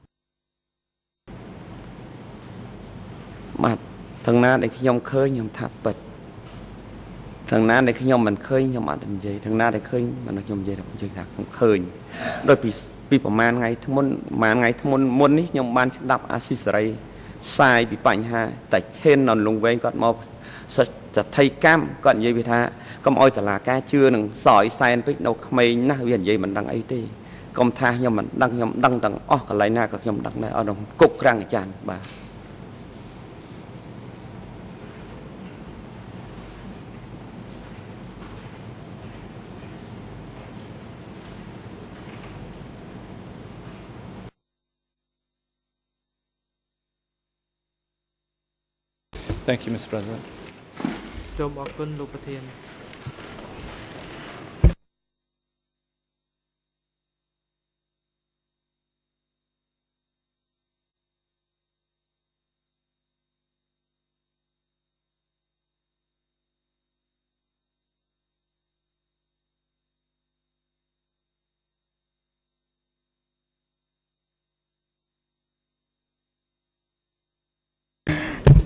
[SPEAKER 3] បាទទាំងណាដែលខ្ញុំឃើញខ្ញុំថាពិតទាំងណាដែលខ្ញុំមិនឃើញខ្ញុំអត់និយាយទាំងណាដែលឃើញមិនខ្ញុំនិយាយថាខ្ញុំឃើញដោយពីប្រហែលថ្ងៃធ្មុនមុននេះខ្ញុំបានស្ដាប់អាស៊ីសេរីផ្សាយពីបញ្ហាតែឈិននៅលងវែងគាត់មកសទ្ធិកម្មគាត់និយាយពីថាកុំអោយតឡាការជឿនឹងសយសែនពេកនៅក្មេងណាស់វានិយាយមិនដឹងអីទេកុំថាខ្ញុំមិនដឹងខ្ញុំដឹងទាំងអស់កន្លែងណាក៏ខ្ញុំដឹងដែរអត់ក្នុងគុកក្រាំងអាចារ្យបាទ
[SPEAKER 4] Thank you, Mr. President.
[SPEAKER 8] សូមអរគុណលោកប្រធាន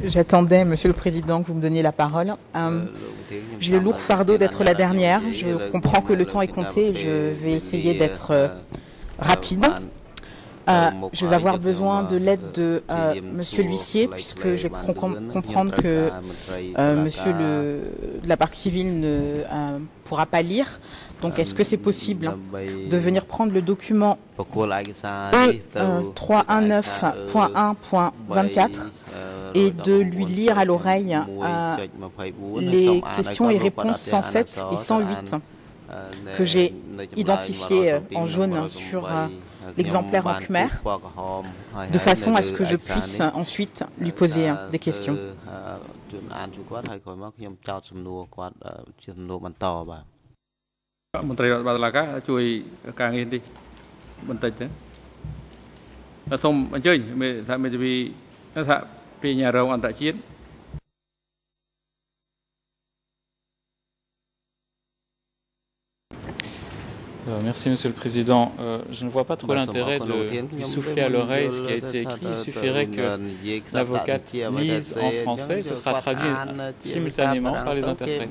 [SPEAKER 11] J'attendais, Monsieur le Président, que vous me donniez la parole. J'ai le lourd fardeau d'être la dernière. Je comprends que le temps est compté. Je vais essayer d'être rapide. Je vais avoir besoin de l'aide de Monsieur l'huissier, puisque j'ai cru comprendre que Monsieur de la partie civile ne pourra pas lire. Donc, est-ce que c'est possible de venir prendre le document E319.1.24 et de lui lire à l'oreille les questions et réponses 107 et 108 que j'ai identifiées en jaune sur l'exemplaire en khmer, de façon à ce que je puisse ensuite lui poser des questions.
[SPEAKER 1] Merci, Monsieur le Président. Je ne vois pas trop l'intérêt de lui souffler à l'oreille ce qui a été écrit. Il suffirait que l'avocate lise en français. Ce sera traduit simultanément par les interprètes.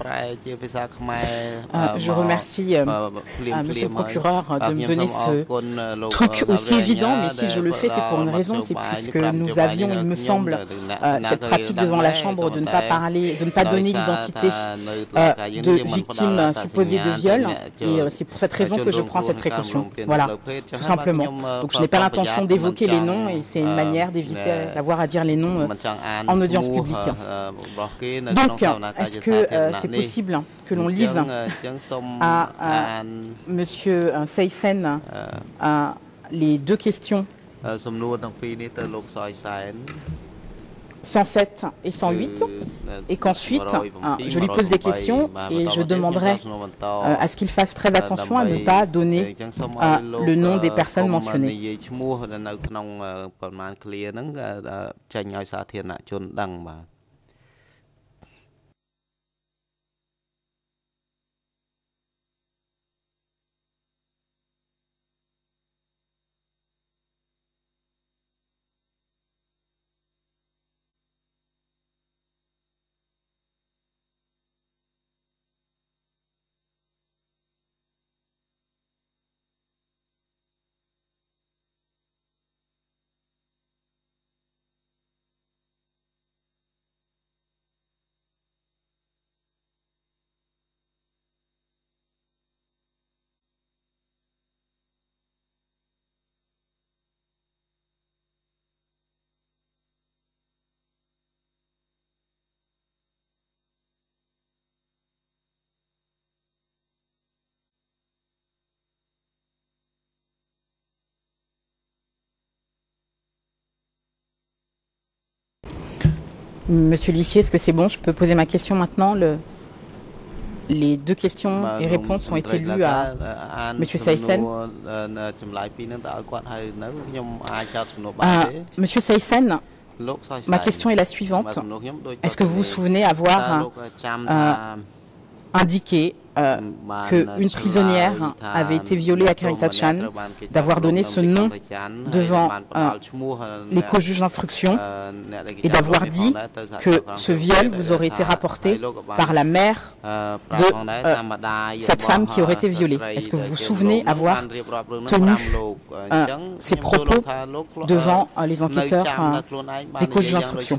[SPEAKER 11] Je remercie Monsieur le procureur de me donner ce truc aussi évident, mais si je le fais, c'est pour une raison, c'est puisque nous avions, il me semble, cette pratique devant la Chambre de ne pas parler, de ne pas donner l'identité de victimes supposées de viol, et c'est pour cette raison que je prends cette précaution. Voilà, tout simplement. Donc je n'ai pas l'intention d'évoquer les noms et c'est une manière d'éviter d'avoir à dire les noms en audience publique. Donc, est-ce que c'est possible que l'on lise à Monsieur Seysen les deux questions 107 et 108, et qu'ensuite je lui pose des questions et je demanderai à ce qu'il fasse très attention à ne pas donner le nom des personnes mentionnées. Monsieur l'huissier, est-ce que c'est bon? Je peux poser ma question maintenant? Les deux questions et réponses ont été lues à Monsieur Seysen. Monsieur Seysen, ma question est la suivante. Est-ce que vous vous souvenez avoir indiqué qu'une prisonnière avait été violée à Karitachan, d'avoir donné ce nom devant les co-juges d'instruction et d'avoir dit que ce viol vous aurait été rapporté par la mère de cette femme qui aurait été violée. Est-ce que vous vous souvenez avoir tenu ces propos devant les enquêteurs des co-juges d'instruction?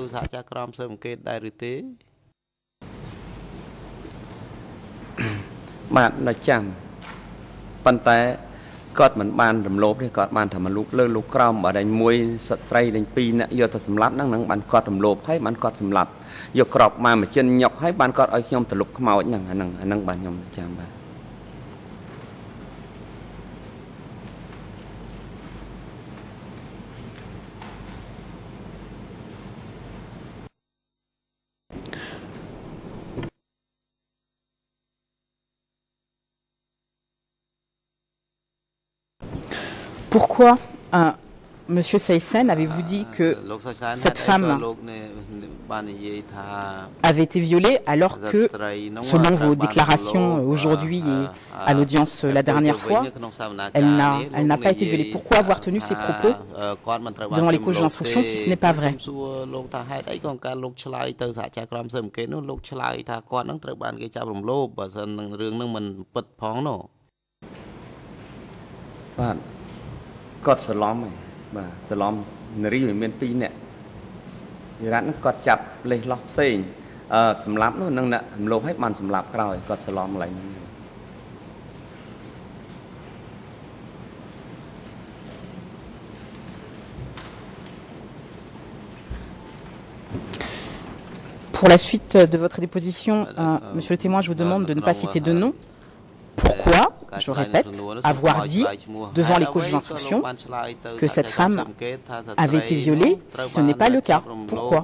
[SPEAKER 3] Bạn nó chăm, bàn tay cọt mình bàn đầm lốp đi cọt bàn thầm lốp lơ lốp còng ở đây môi sợi trai đánh pi nè, giờ ta sầm lấp năng bàn cọt đầm lốp hay bàn cọt sầm lấp, giờ cọp mà chân nhọc hay bàn cọt ở nhom tật lục màu năng bàn nhom chăm bàn.
[SPEAKER 11] Pourquoi Monsieur Saifen, avez-vous dit que cette femme avait été violée alors que, selon vos déclarations aujourd'hui et à l'audience la dernière fois, elle n'a pas été violée? Pourquoi avoir tenu ces propos devant les cours d'instruction si ce n'est pas vrai?
[SPEAKER 3] Sờ lom nari miền Tây nè, rắn cọt chập lấy lót xình, sầm lấp nó nâng nè, lốp hết màn sầm lấp rồi, cọt sờ lom lại.
[SPEAKER 11] Pour la suite de votre déposition, Monsieur le témoin, je vous demande de ne pas citer de nom. Pourquoi, je répète, avoir dit devant les cours d'instruction que cette femme avait été violée si ce n'est pas le cas? Pourquoi?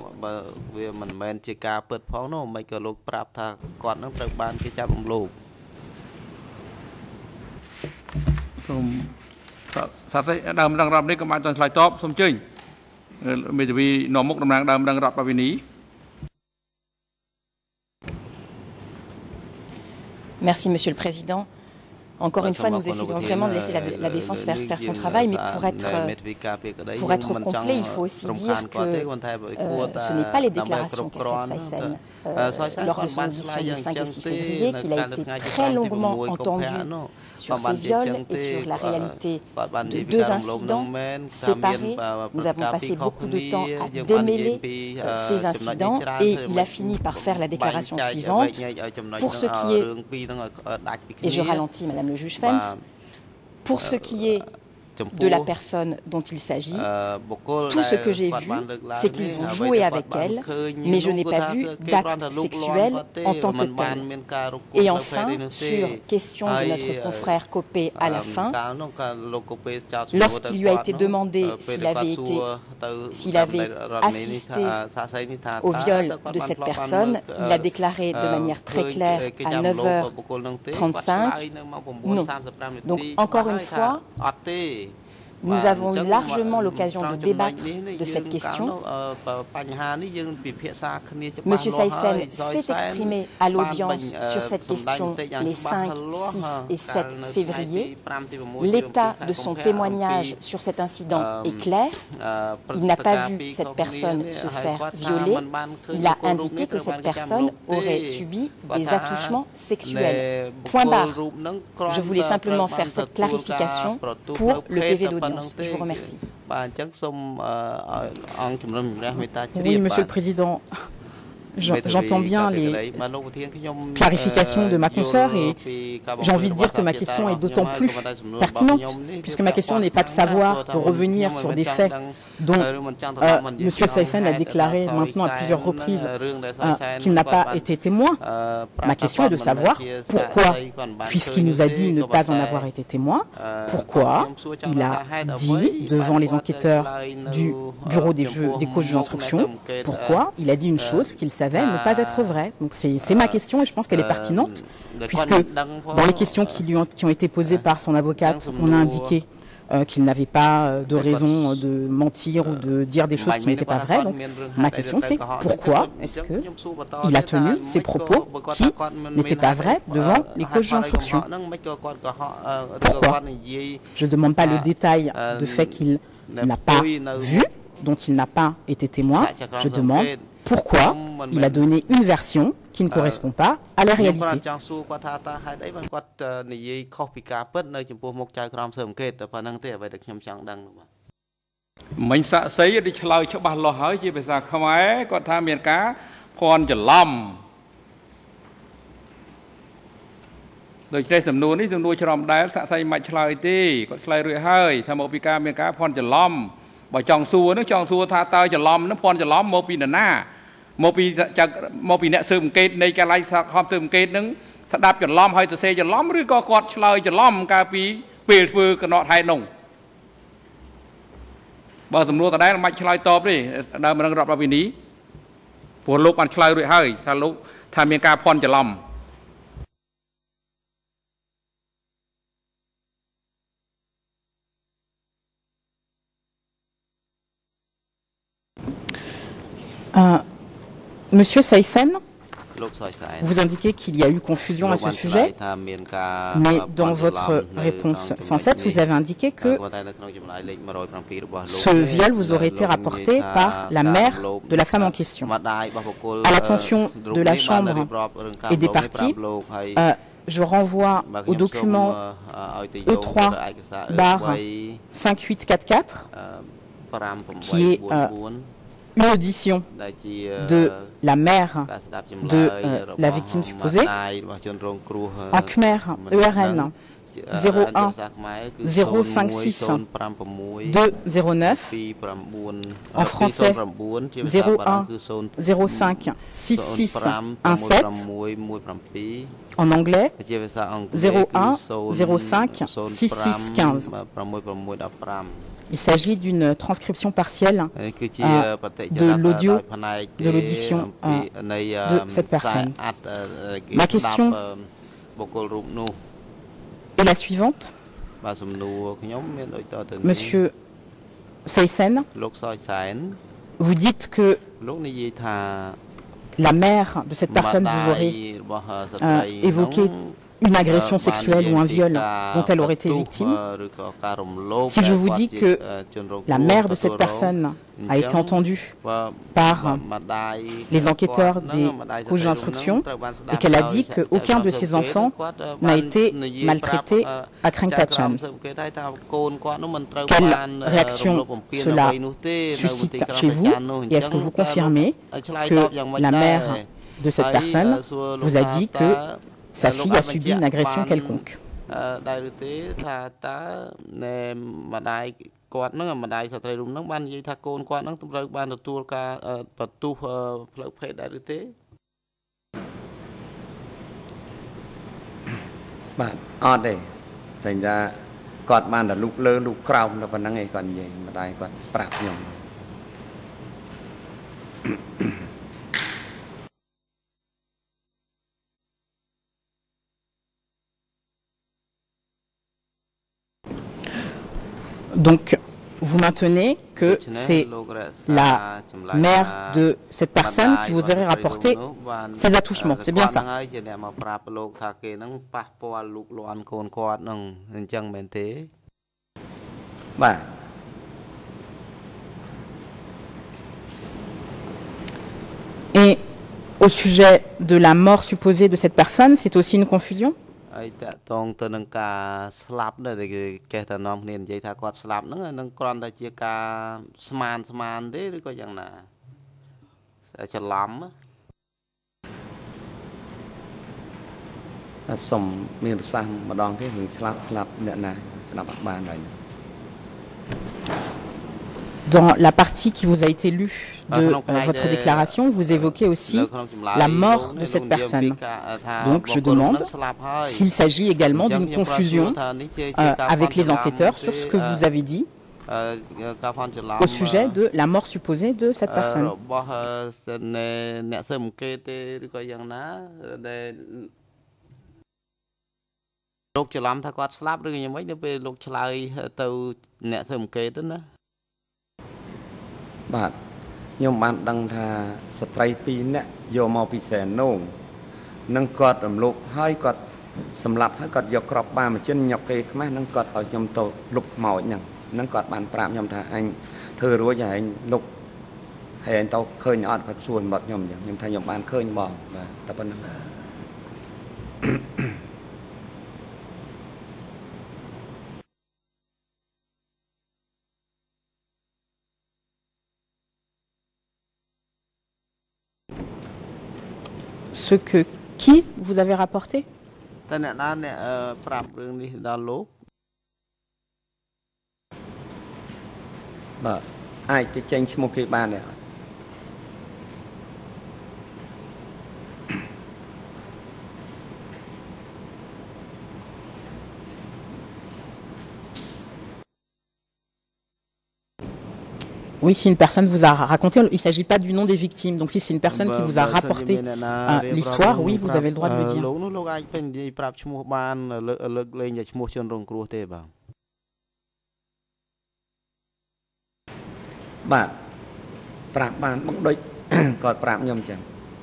[SPEAKER 2] Merci, Monsieur le Président. Encore une fois, nous essayons vraiment de laisser la défense faire son travail, mais pour être complet, il faut aussi dire que ce n'est pas les déclarations qu'a faites Saifen lors de son audition du 5 et 6 février, qu'il a été très longuement entendu sur ces viols et sur la réalité de deux incidents séparés. Nous avons passé beaucoup de temps à démêler ces incidents et il a fini par faire la déclaration suivante. Pour ce qui est, et je ralentis Madame le juge Fens, pour ce qui est de la personne dont il s'agit, tout ce que j'ai vu, c'est qu'ils ont joué avec elle, mais je n'ai pas vu d'acte sexuel en tant que tel. Et enfin, sur question de notre confrère Copé à la fin, lorsqu'il lui a été demandé s'il avait assisté au viol de cette personne, il a déclaré de manière très claire à 9h35, non. Donc encore une fois, nous avons eu largement l'occasion de débattre de cette question. Monsieur Saifen s'est exprimé à l'audience sur cette question les 5, 6 et 7 février. L'état de son témoignage sur cet incident est clair. Il n'a pas vu cette personne se faire violer. Il a indiqué que cette personne aurait subi des attouchements sexuels. Point barre. Je voulais simplement faire cette clarification pour le PV d'audience. Je vous remercie.
[SPEAKER 11] Oui, Monsieur le Président, j'entends bien les clarifications de ma consoeur et j'ai envie de dire que ma question est d'autant plus pertinente puisque ma question n'est pas de savoir, de revenir sur des faits dont M. Saifen a déclaré maintenant à plusieurs reprises qu'il n'a pas été témoin. Ma question est de savoir pourquoi, puisqu'il nous a dit ne pas en avoir été témoin, pourquoi il a dit devant les enquêteurs du bureau des causes d'instruction, pourquoi il a dit une chose qu'il savait ne pas être vraie. Donc c'est ma question et je pense qu'elle est pertinente puisque dans les questions qui ont été posées par son avocate, on a indiqué qu'il n'avait pas de raison de mentir ou de dire des choses qui n'étaient pas vraies. Donc ma question c'est pourquoi est-ce qu'il a tenu ces propos qui n'étaient pas vrais devant les causes d'instruction? Pourquoi? Je ne demande pas le détail de faits qu'il n'a pas vu, dont il n'a pas été témoin. Je demande pourquoi il a donné une version qui ne correspond pas à la réalité.
[SPEAKER 6] một vì nè sườn kê này cái lại không sườn kê nứng đáp cho lom hay xe cho lom rồi có quạt lời cho lom cà phê bê phơi cái nọ thay nồng bao giờ mua cái đấy là mạch lời top đi đây mình đang gặp là vì ní của lúc ăn lời rồi hơi thà lúc tham miền cà phon cho lom
[SPEAKER 11] Monsieur Saïsen, vous indiquez qu'il y a eu confusion à ce sujet, mais dans votre réponse 107, vous avez indiqué que ce viol vous aurait été rapporté par la mère de la femme en question. À l'attention de la Chambre et des parties, je renvoie au document E3/5844, qui est une audition de la mère de la victime supposée, en Khmer, ERN 01 056 209, en français 01 05 6617, en anglais 01 05 6615. Il s'agit d'une transcription partielle de l'audio de l'audition de cette personne. Ma question est la suivante. Monsieur Saïsen, vous dites que la mère de cette personne vous aurait évoqué une agression sexuelle ou un viol dont elle aurait été victime. Si je vous dis que la mère de cette personne a été entendue par les enquêteurs des couches d'instruction et qu'elle a dit qu'aucun de ses enfants n'a été maltraité à Krangtachan, quelle réaction cela suscite chez vous et est-ce que vous confirmez que la mère de cette personne vous a dit que sa fille a subi une agression quelconque? Donc, vous maintenez que c'est la mère de cette personne qui vous aurait rapporté ces attouchements, c'est bien ça? Et au sujet de la mort supposée de cette personne, c'est aussi une confusion? Dans la partie qui vous a été lue de votre déclaration, vous évoquez aussi la mort de cette personne. Donc je demande s'il s'agit également d'une confusion avec les enquêteurs sur ce que vous avez dit au sujet de la mort supposée de cette personne. Ce que qui vous avez rapporté? Oui, si une personne vous a raconté, il ne s'agit pas du nom des victimes. Donc si c'est une personne qui vous a rapporté l'histoire, oui, vous avez le droit de le dire.
[SPEAKER 3] គាត់ប្រាប់ខ្ញុំចឹង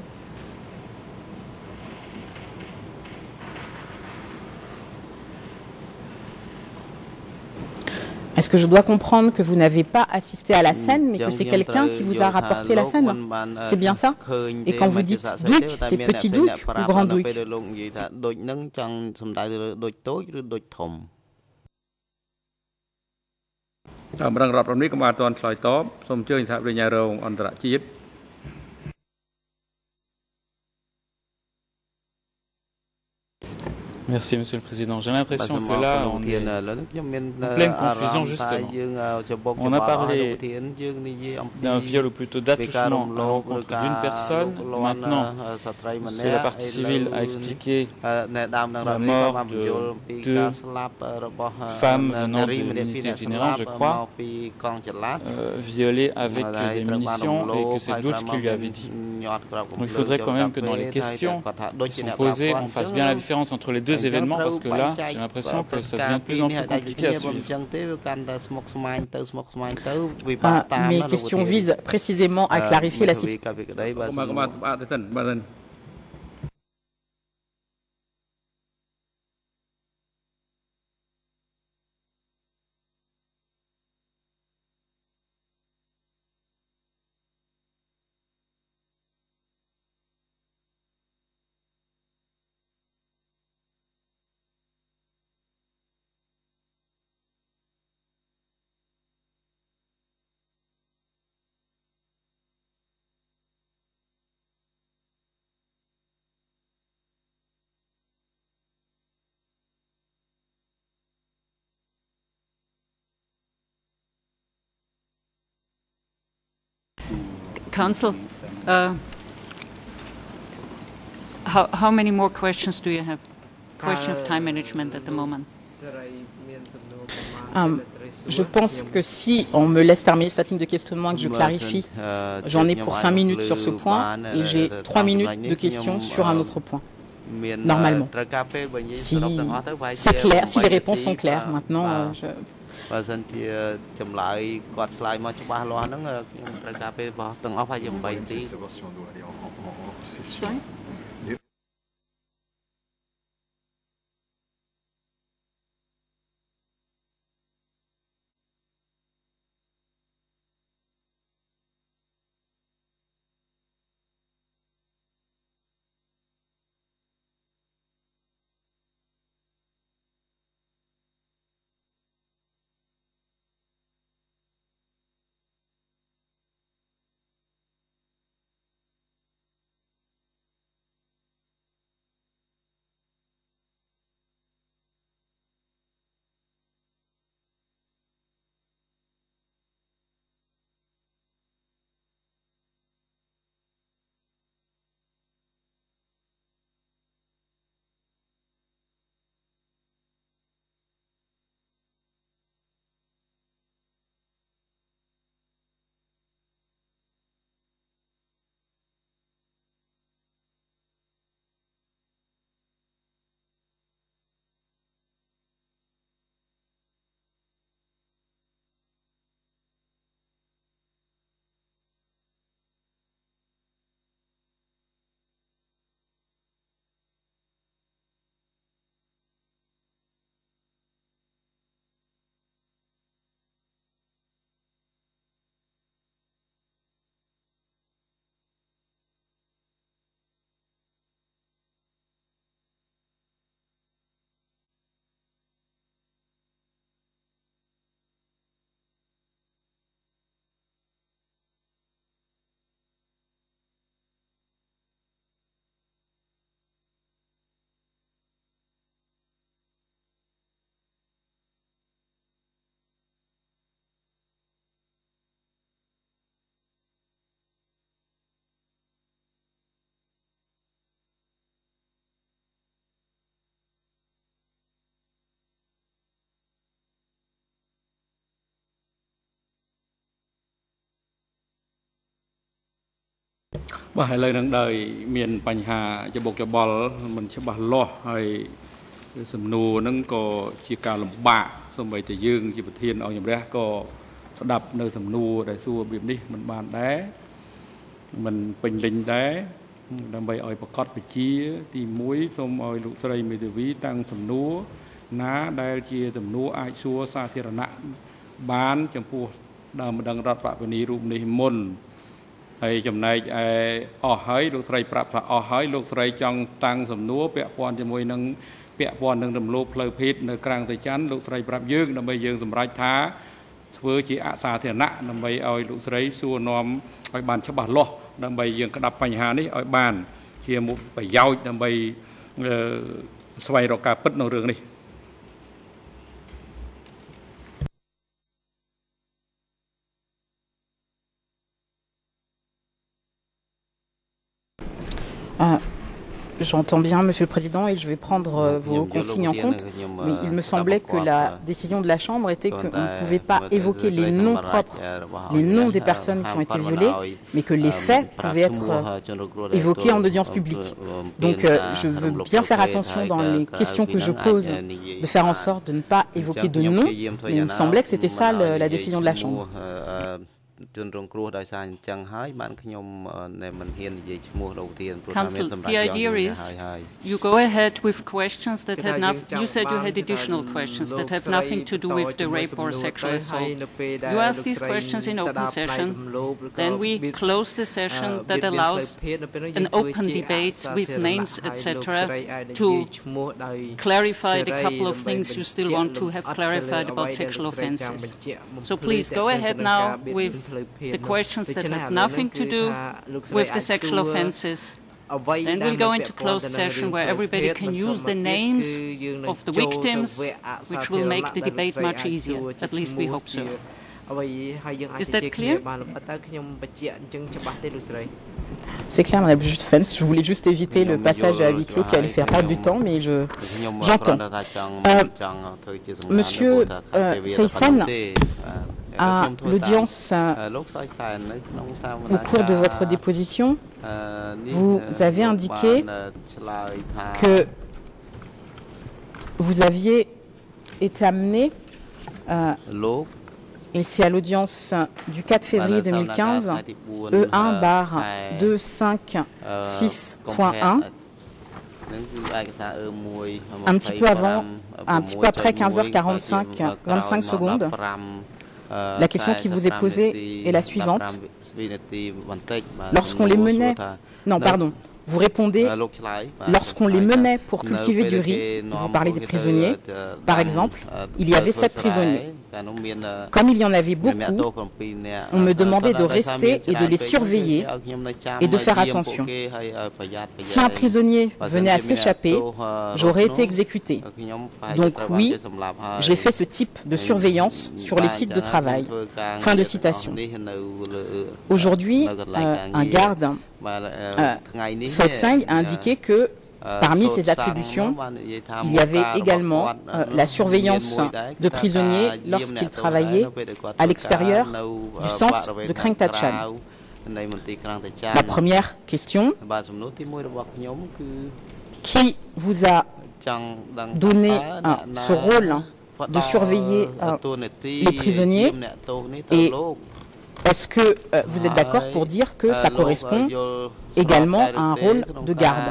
[SPEAKER 11] Est-ce que je dois comprendre que vous n'avez pas assisté à la scène, mais que c'est quelqu'un qui vous a rapporté la scène? C'est bien ça? Et quand vous dites douille, c'est petit douille ou grand douille?
[SPEAKER 1] Merci, Monsieur le Président. J'ai l'impression que là, on est en pleine confusion, justement. On a parlé d'un viol ou plutôt d'attouchement à l'encontre d'une personne. Maintenant, la partie civile a expliqué la mort de 2 femmes venant d'une unité itinérante, je crois, violées avec des munitions et que c'est Doutch qui lui avait dit. Donc il faudrait quand même que dans les questions qui sont posées, on fasse bien la différence entre les deux événements, parce que là, j'ai l'impression que ça devient de plus en plus compliqué à suivre.
[SPEAKER 11] Mes questions visent précisément à clarifier la situation.
[SPEAKER 7] Council, how many more questions do you have? Question of time management at the moment.
[SPEAKER 11] Je pense que si on me laisse terminer cette ligne de questionnement et que je clarifie, j'en ai pour 5 minutes sur ce point et j'ai 3 minutes de questions sur un autre point. Normalement. Si c'est clair, si les réponses sont claires, maintenant,
[SPEAKER 6] Bởi lời nâng đời miền Bành Hà cho bộc cho bò mình sẽ bảo lo hay sầm nô nâng có chỉ cả làm bạ xong rồi thì dương chỉ vật thiên ở nhà bé có đập nơi sầm nô để xua biển đi mình bàn đá mình bình linh đá đâm bay ỏi bạc cọt bị chia thì muối xong ỏi lục sợi mì từ ví tăng sầm núa ná đai chia sầm núa ai xua xa thiệt nặng bán chấm pua đầm đằng rọt bạc bên ní rụm ní môn hay chấm này ở hơi lục sợi bạc ở hơi lục sợi trong tăng sầm núa bẹ pon cho môi nâng bẹ pon nâng đầm lục lời phết nơi càng tới chắn lục sợi bạc dương đâm bay dương sầm rải thá vừa chỉ xa thiệt nặng đâm bay ỏi lục sợi xua nóm ỏi bàn chấp bạc lo đâm bay dương đập bành hà ní ỏi bàn chia một bảy dao đâm bay xoay rồi cả bứt nồi rừng đi.
[SPEAKER 11] J'entends bien, Monsieur le Président, et je vais prendre vos consignes en compte. Mais il me semblait que la décision de la Chambre était qu'on ne pouvait pas évoquer les noms propres, les noms des personnes qui ont été violées, mais que les faits pouvaient être évoqués en audience publique. Donc je veux bien faire attention dans les questions que je pose, de faire en sorte de ne pas évoquer de noms, mais il me semblait que c'était ça la décision de la Chambre.
[SPEAKER 7] Council, the idea is you go ahead with questions that have nothing. You said you had additional questions that have nothing to do with the rape or sexual assault. You ask these questions in open session, then we close the session that allows an open debate with names, etc., to clarify the couple of things you still want to have clarified about sexual offences. So please go ahead now with the questions that have nothing to do with the sexual offences. Then we'll go into closed session where everybody can use the names of the victims, which will make the debate much easier. At least we hope so. Is that clear?
[SPEAKER 11] C'est clair, Madame Fens. Je voulais juste éviter le passage à huis clos qui allait faire perdre du temps, mais j'entends. Monsieur Seysan, à l'audience au cours de votre déposition, vous avez indiqué que vous aviez été amené, et c'est à l'audience du 4 février 2015, E1/256.1, un petit peu après 15h45, 25 secondes. La question qui vous est posée est la suivante. Lorsqu'on les menait... Non, pardon. Vous répondez, lorsqu'on les menait pour cultiver du riz, vous parlez des prisonniers, par exemple, il y avait 7 prisonniers. Comme il y en avait beaucoup, on me demandait de rester et de les surveiller et de faire attention. Si un prisonnier venait à s'échapper, j'aurais été exécuté. Donc oui, j'ai fait ce type de surveillance sur les sites de travail. Fin de citation. Aujourd'hui, un garde Sotsang a indiqué que parmi ses attributions, il y avait également la surveillance de prisonniers lorsqu'ils travaillaient à l'extérieur du centre de Krang Tachan. La première question, qui vous a donné ce rôle de surveiller les prisonniers, et est-ce que vous êtes d'accord pour dire que ça correspond également à un rôle de garde?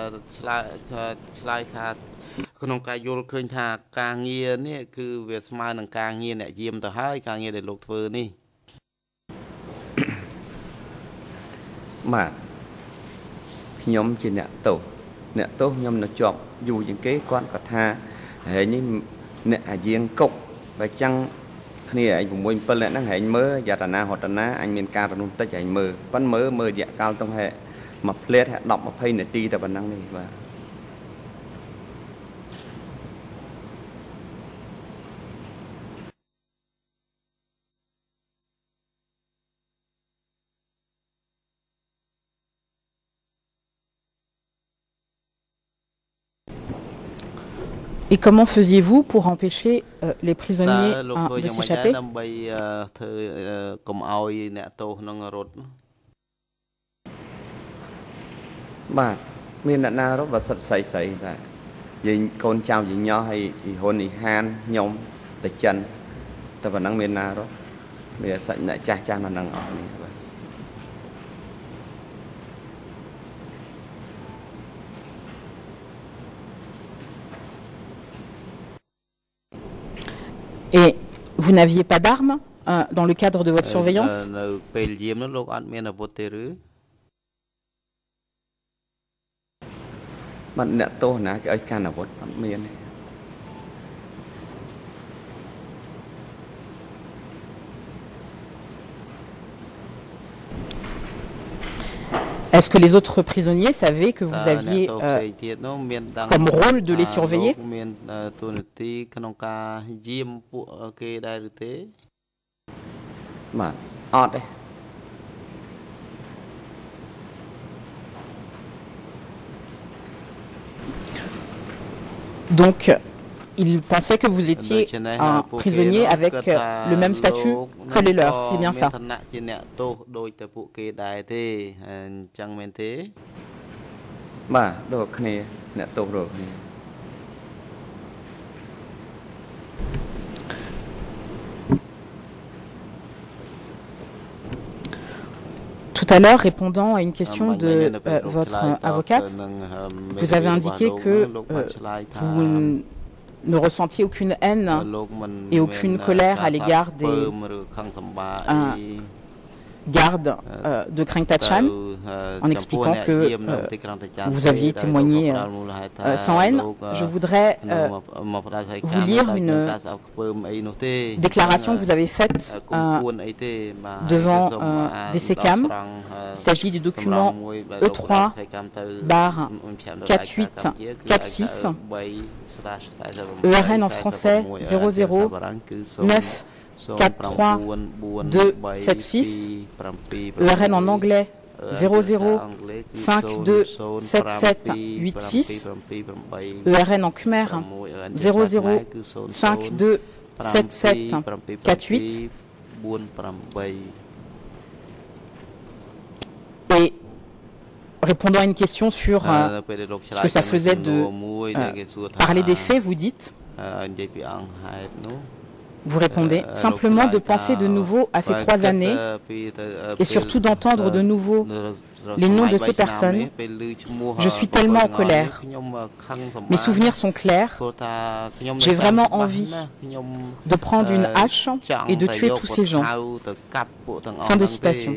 [SPEAKER 3] Này anh cũng muốn phân lệ năng hệ mơ giả na hoặc na anh miền ca trong tất cả mơ vẫn mơ dạ cao trong hệ mà plate hệ đọc mà pay nửa ti tại bản năng này và
[SPEAKER 11] Et comment faisiez-vous pour empêcher les prisonniers de s'échapper?
[SPEAKER 3] Bà, miền Nam Na rất là sạch sẽ tại vì con chào gì nhau hay thì hôn thì han nhom tại chân tại bản năng miền Na đó bây giờ sạch lại cha là năng ở này
[SPEAKER 11] Et vous n'aviez pas d'armes dans le cadre de votre surveillance? Est-ce que les autres prisonniers savaient que vous aviez comme rôle de les surveiller? Donc, ils pensaient que vous étiez un prisonnier avec le même statut que les leurs, c'est bien ça? Tout à l'heure, répondant à une question de votre avocate, vous avez indiqué que vous ne ressentiez aucune haine et aucune colère à l'égard des gardes de Krang Thachan, en expliquant que vous aviez témoigné sans haine. Je voudrais vous lire une déclaration que vous avez faite devant des SECAM. Il s'agit du document E3/4846, ERN en français 009 43276, ERN en anglais 00527786, ERN en khmer 00527748. Et répondant à une question sur ce que ça faisait de parler des faits, vous dites, vous répondez simplement de penser de nouveau à ces 3 années et surtout d'entendre de nouveau les noms de ces personnes. Je suis tellement en colère. Mes souvenirs sont clairs. J'ai vraiment envie de prendre une hache et de tuer tous ces gens. Fin de citation.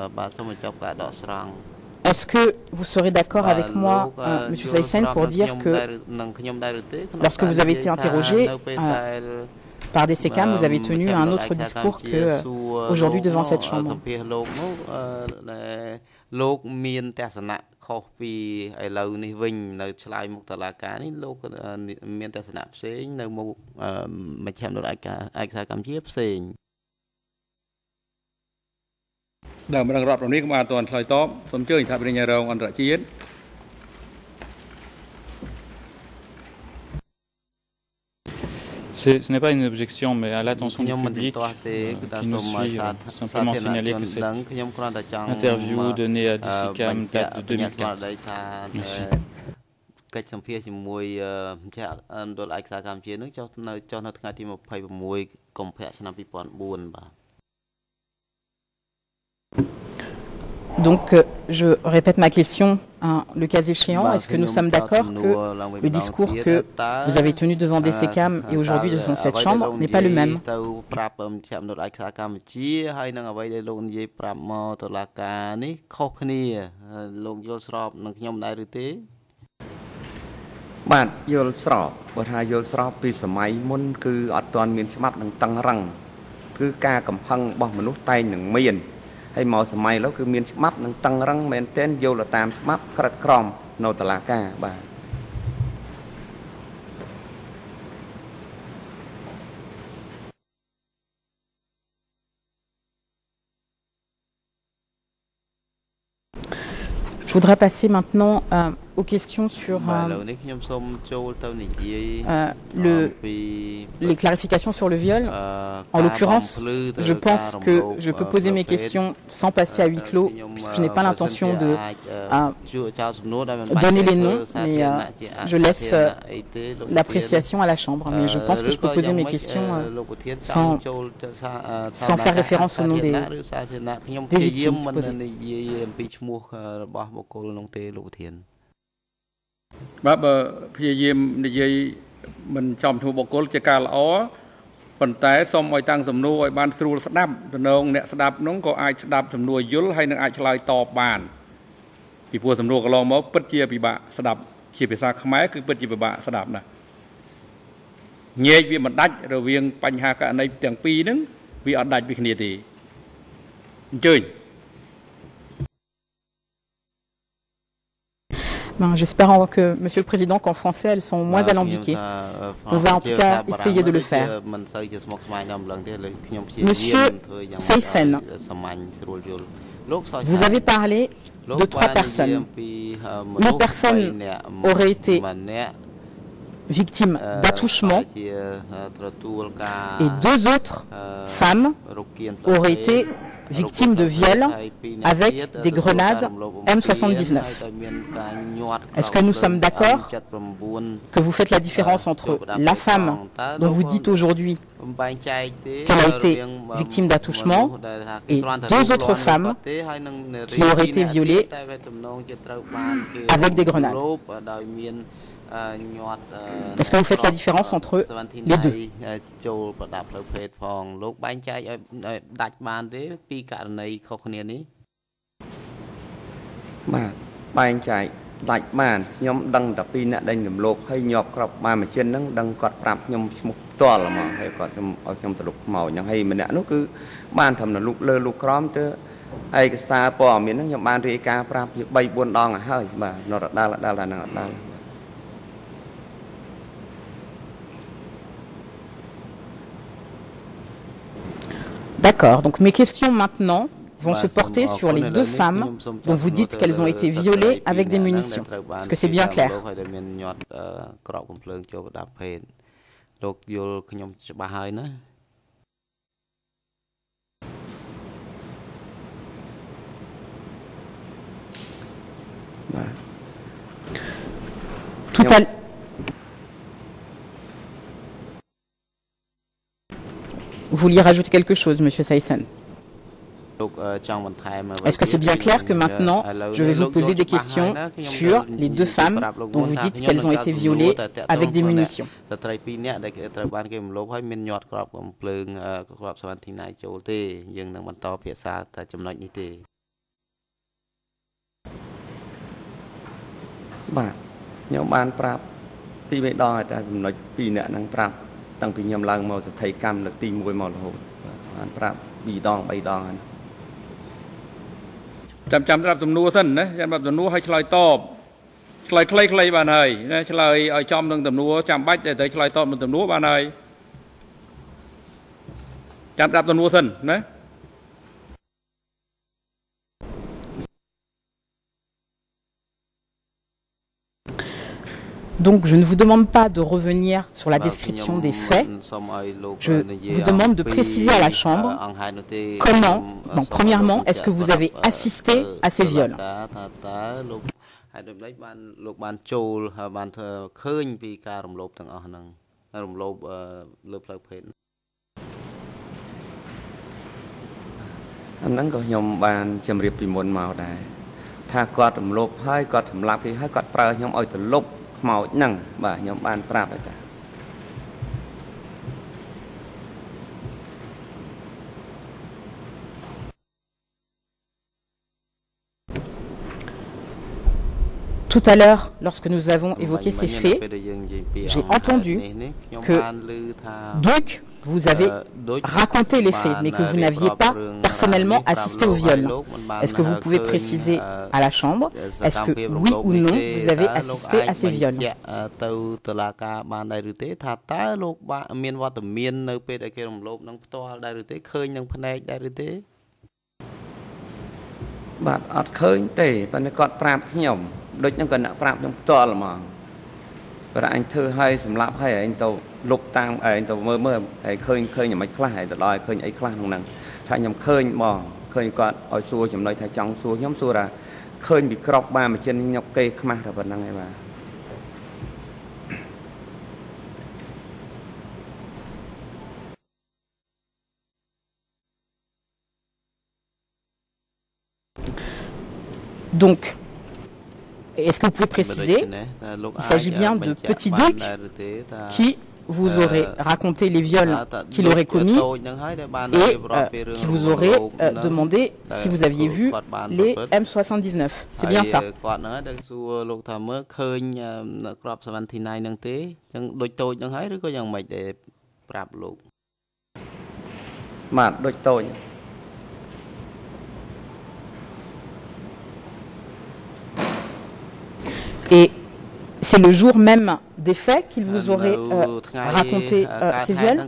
[SPEAKER 11] Est-ce que vous serez d'accord avec moi, M. Saissen, pour dire que lorsque vous avez été interrogé par des SECAM, vous avez tenu un autre discours qu'aujourd'hui devant cette chambre?
[SPEAKER 1] Ce n'est pas une objection, mais à l'attention du public qui nous suit, simplement signaler que cette interview donnée à DCCAM date de 2004. Merci. កិច្ចសម្ភាសជាមួយម្ចាស់ដុលឯកសារកម្ពុជានឹងចុះនៅថ្ងៃទី26 កុម្ភៈឆ្នាំ 2004 បាទ
[SPEAKER 11] Donc, je répète ma question, le cas échéant, est-ce que nous sommes d'accord que le discours que vous avez tenu devant des SECAM et aujourd'hui devant cette chambre n'est pas le même?
[SPEAKER 3] Hay màu sầm mày lúc cứ miên mắp nâng tăng răng men tên vô là tam mắp cật crom nô tà lá ca bà.
[SPEAKER 11] Je voudrais passer maintenant aux questions sur les clarifications sur le viol. En l'occurrence, je pense que je peux poser mes questions sans passer à huis clos, puisque je n'ai pas l'intention de donner les noms, mais je laisse l'appréciation à la Chambre. Mais je pense que je peux poser mes questions sans faire référence au nom des victimes supposées.
[SPEAKER 6] បាទបើព្យាយាមនិយាយមិនចំឈ្មោះបុគ្គលជាការល្អប៉ុន្តែសូមឲ្យតាំងសំណួរឲ្យបានស្រួលស្ដាប់តំណងអ្នកស្ដាប់នោះក៏អាចស្ដាប់សំណួរយល់ហើយនឹងអាចឆ្លើយតបបានពីព្រោះសំណួរកន្លងមកពិតជាពិបាកស្ដាប់ជាភាសាខ្មែរគឺពិតជាពិបាកស្ដាប់ណាស់ញែកវាមិនដាច់រវាងបញ្ហាករណីទាំងពីរហ្នឹងវាអត់ដាច់ពីគ្នាទេអញ្ជើញ
[SPEAKER 11] J'espère que, Monsieur le Président, qu'en français, elles sont moins alambiquées. On va en tout cas essayer de le faire. Monsieur Seyssen, vous avez parlé de 3 personnes. Une personne aurait été victime d'attouchement et 2 autres femmes auraient été victimes de viol avec des grenades M79. Est-ce que nous sommes d'accord que vous faites la différence entre la femme dont vous dites aujourd'hui qu'elle a été victime d'attouchement et 2 autres femmes qui auraient été violées avec des grenades? Est-ce que vous faites la différence entre les deux? D'accord, donc mes questions maintenant vont se porter sur les 2 femmes dont vous dites qu'elles ont été violées avec des munitions. Est-ce que c'est bien clair? Tout à l'heure. Vous vouliez rajouter quelque chose, Monsieur Seyssen? Est-ce que c'est bien clair que maintenant, je vais vous poser des questions sur les 2 femmes dont vous dites qu'elles ont été violées avec des munitions? Donc, je ne vous demande pas de revenir sur la description des faits. Je vous demande de préciser à la Chambre comment, donc, premièrement, est-ce que vous avez assisté à ces viols? Tout à l'heure, lorsque nous avons évoqué ces faits, j'ai entendu que donc vous avez raconté les faits, mais que vous n'aviez pas personnellement assisté au viol. Est-ce que vous pouvez préciser à la Chambre, est-ce que oui ou non vous avez assisté à ces viols? Donc, est-ce que vous pouvez préciser, il s'agit bien de petits ducs qui vous aurez raconté les viols qu'il aurait commis et qui vous aurait demandé si vous aviez vu les M79. C'est bien ça. Et c'est le jour même des faits qu'il vous aurait raconté ces viols.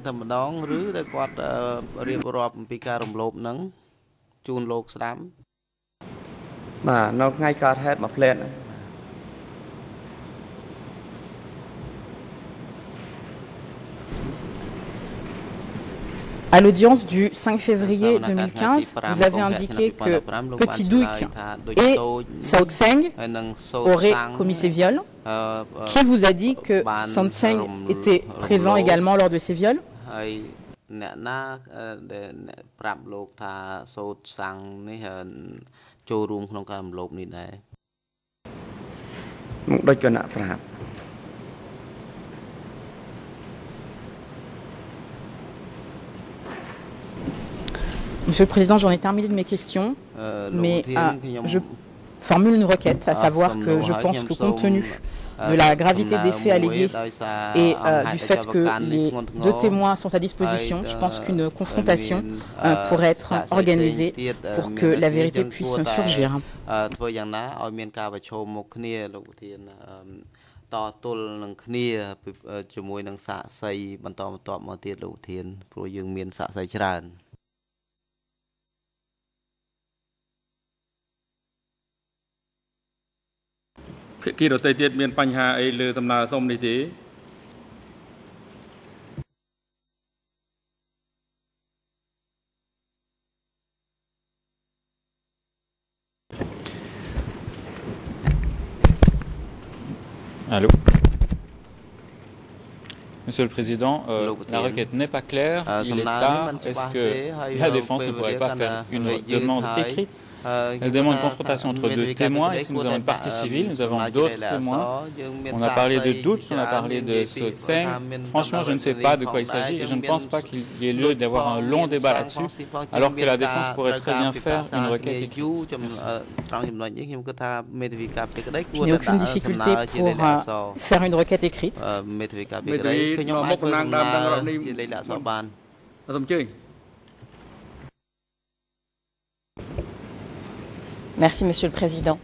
[SPEAKER 11] À l'audience du 5 février 2015, vous avez indiqué que Petit Duc et Sao Tseng auraient commis ces viols. Qui vous a dit que Sao Tseng était présent également lors de ces viols? Monsieur le Président, j'en ai terminé de mes questions, mais je formule une requête, à savoir que je pense que compte tenu de la gravité des faits allégués et du fait que les deux témoins sont à disposition, je pense qu'une confrontation pourrait être organisée pour que la vérité puisse surgir.
[SPEAKER 1] Allô? Monsieur le Président, la requête n'est pas claire, il est tard. Est-ce que la défense ne pourrait pas faire une demande écrite? Elle demande une confrontation entre deux témoins. Ici, nous avons une partie civile, nous avons d'autres témoins. On a parlé de doute, on a parlé de Sao Tseng. Franchement, je ne sais pas de quoi il s'agit et je ne pense pas qu'il y ait lieu d'avoir un long débat là-dessus, alors que la défense pourrait très bien faire une requête écrite.
[SPEAKER 11] Je n'ai aucune difficulté pour faire une requête écrite. Merci, Monsieur le Président.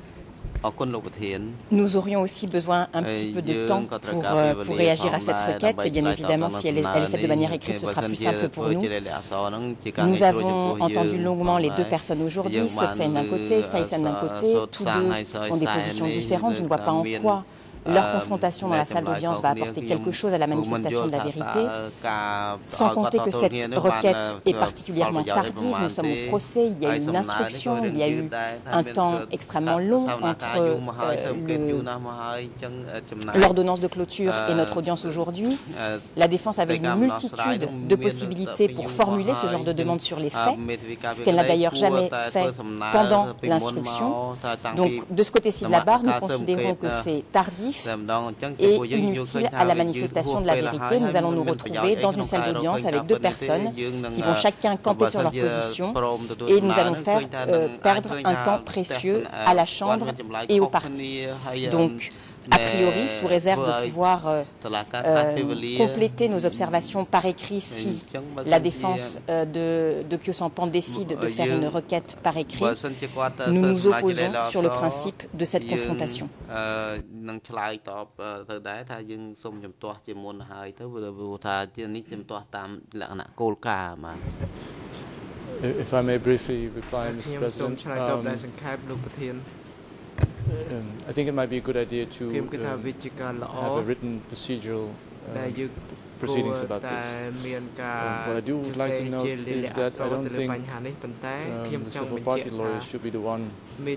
[SPEAKER 11] Nous aurions aussi besoin un petit peu de temps pour réagir à cette requête. Et bien évidemment, si elle est faite de manière écrite, ce sera plus simple pour nous. Nous avons entendu longuement les deux personnes aujourd'hui, Sao Tseng d'un côté, Sai San d'un côté. Tous deux ont des positions différentes. Je ne vois pas en quoi leur confrontation dans la salle d'audience va apporter quelque chose à la manifestation de la vérité, sans compter que cette requête est particulièrement tardive. Nous sommes au procès, il y a eu une instruction, il y a eu un temps extrêmement long entre l'ordonnance de clôture et notre audience aujourd'hui. La défense avait une multitude de possibilités pour formuler ce genre de demande sur les faits, ce qu'elle n'a d'ailleurs jamais fait pendant l'instruction. Donc de ce côté-ci de la barre, nous considérons que c'est tardif et inutile à la manifestation de la vérité. Nous allons nous retrouver dans une salle d'audience avec deux personnes qui vont chacun camper sur leur position et nous allons faire perdre un temps précieux à la Chambre et aux partis. Donc, a priori, sous réserve de pouvoir compléter nos observations par écrit si la défense de Kyo Sampan décide de faire une requête par écrit, nous nous opposons sur le principe de cette confrontation.
[SPEAKER 4] If I may briefly reply, Mr. President, I think it might be a good idea to have a written procedural proceedings about this. What I do would like to note is that I don't think the civil party lawyers should be the one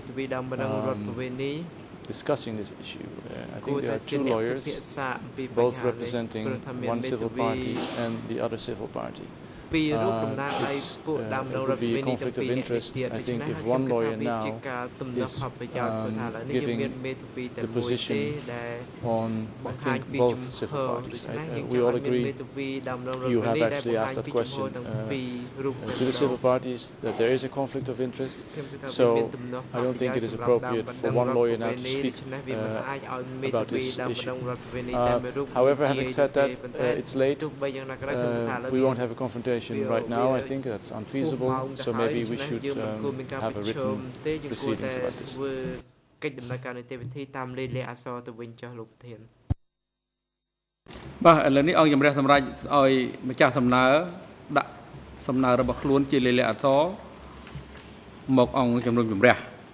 [SPEAKER 4] discussing this issue. I think there are two lawyers, both representing one civil party and the other civil party. would be a conflict of interest. I think if one lawyer now is giving the position on, I think, both civil parties. We all agree, you have actually asked that question to the civil parties, that there is a conflict of interest. So I don't think it is appropriate for one lawyer now to speak about this issue. However, having said that, it's late. We won't have a confrontation right now. I think that's unfeasible. So maybe we should have a written proceedings about this.
[SPEAKER 8] កិច្ចដំណើរការនីតិវិធីតាមលេខអក្សរទៅវិញចុះលោកប្រធាន បាទឥឡូវនេះអង្គជំរះសម្រាប់ឲ្យម្ចាស់សំណើដាក់សំណើរបស់ខ្លួនជាលេខអក្សរមកអង្គជំនុំជម្រះ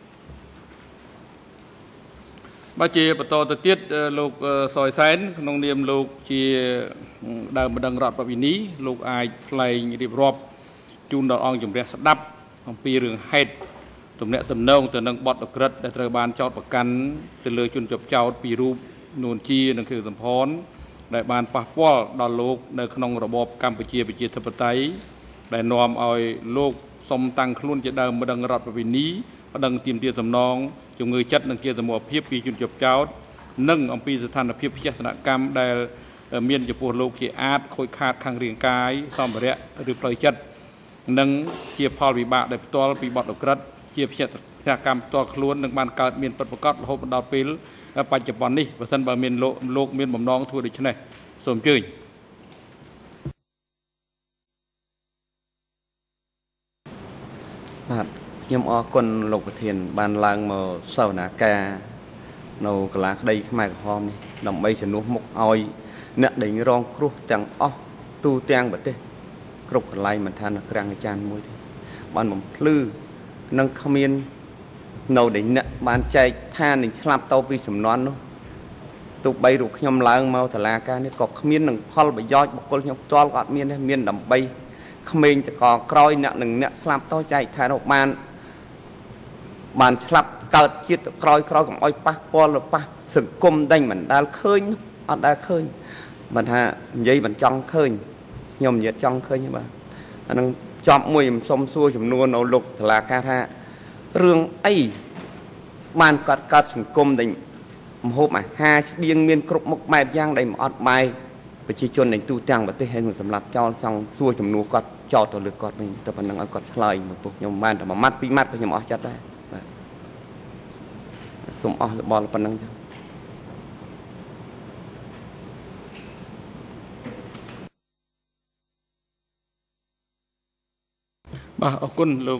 [SPEAKER 8] បាទជាបន្តទៅទៀតលោកសយសែនក្នុងនាមលោកជាដើមបណ្ដឹងរដ្ឋបវិនីលោកអាចថ្លែងរៀបរាប់ជូនដល់អង្គជំរះស្ដាប់អំពីរឿងហេតុទំនាក់ទំនងទៅនឹងបទអក្រិតដែលត្រូវបានចោទប្រកាន់ទៅលើជនជាប់ចោទពីរូបនួនជានិងខៀវសំផនដែលបានប៉ះពាល់ដល់លោកនៅក្នុងរបបកម្ពុជាប្រជាធិបតេយ្យដែលនាំឲ្យលោកសុំតាំងខ្លួនជាដើមបណ្ដឹងរដ្ឋបវិនីបណ្ដឹងទាមទារសំណងជំងឺចិត្តនិងជាសមរភាពពីជនជាប់ចោទនិងអំពីស្ថានភាពផ្ទះតំណកម្មដែលមានចំពោះលោកជាអាចខូចខាតខាងរាងកាយសម្ភារៈឬផ្លូវចិត្តនិងជាផលវិបាកដែលផ្ទាល់ពីបទអក្រិតជាផ្ទះកម្មផ្ទាល់ខ្លួននឹងបានកើតមានពិតប្រាកដរហូតដល់ពេលបច្ចុប្បន្ននេះបើសិនបើមានលោកមានបំណងធ្វើដូច្នេះសូមអញ្ជើញ
[SPEAKER 3] បាទខ្ញុំអរគុណលោកប្រធានបានឡើងមកសវនាការនៅកន្លះក្តីខ្មែរក្រហមនេះដើម្បីជំនួសមុខឲ្យអ្នកដែលរងគ្រោះទាំងអស់ទូទាំងប្រទេសគ្រប់កន្លែងមិនថានៅក្រាំងអាចារ្យមួយទេបានបំភ្លឺនិងគ្មាននៅដែលអ្នកបានចែកថានឹងឆ្លាប់ទៅពីសំណន់នោះទោះបីរូបខ្ញុំឡើងមកតឡាការនេះក៏គ្មាននឹងផលប្រយោជន៍បុគ្គលខ្ញុំផ្ទាល់ក៏អត់មានដែរមានដើម្បីក្មេងចកក្រោយអ្នកនឹងអ្នកស្លាប់ទៅចែកថានោះបានឆ្លាប់កើតជាតិក្រោយកុំអោយប៉ះពាល់ទៅប៉ះសង្គមដេញមិនដាល់ឃើញអត់ដែលឃើញមិនថានិយាយមិនចង់ឃើញខ្ញុំនិយាយចង់ឃើញបាទអានឹងចំមួយខ្ញុំសុំសួរចំនួននៅលោកតឡាការថារឿងអីបានកើតសង្គមដែលមហូបអាហារស្បៀងមានគ្រប់មុខបែបយ៉ាងដែលមិនអត់បាយប្រជាជនในទូទាំងប្រទេសហើយសម្រាប់ចោលសង់សួរចំនួនគាត់ចោតទៅលើគាត់វិញតែប៉ុណ្្នឹងឲ្យគាត់ឆ្លើយមកពួកខ្ញុំបានតែមួយម៉ាត់ពីរម៉ាត់ក៏ខ្ញុំអស់ចិត្តដែរបាទសូមអស់របល់ប៉ុណ្្នឹងចឹង
[SPEAKER 6] បាទអរគុណលោក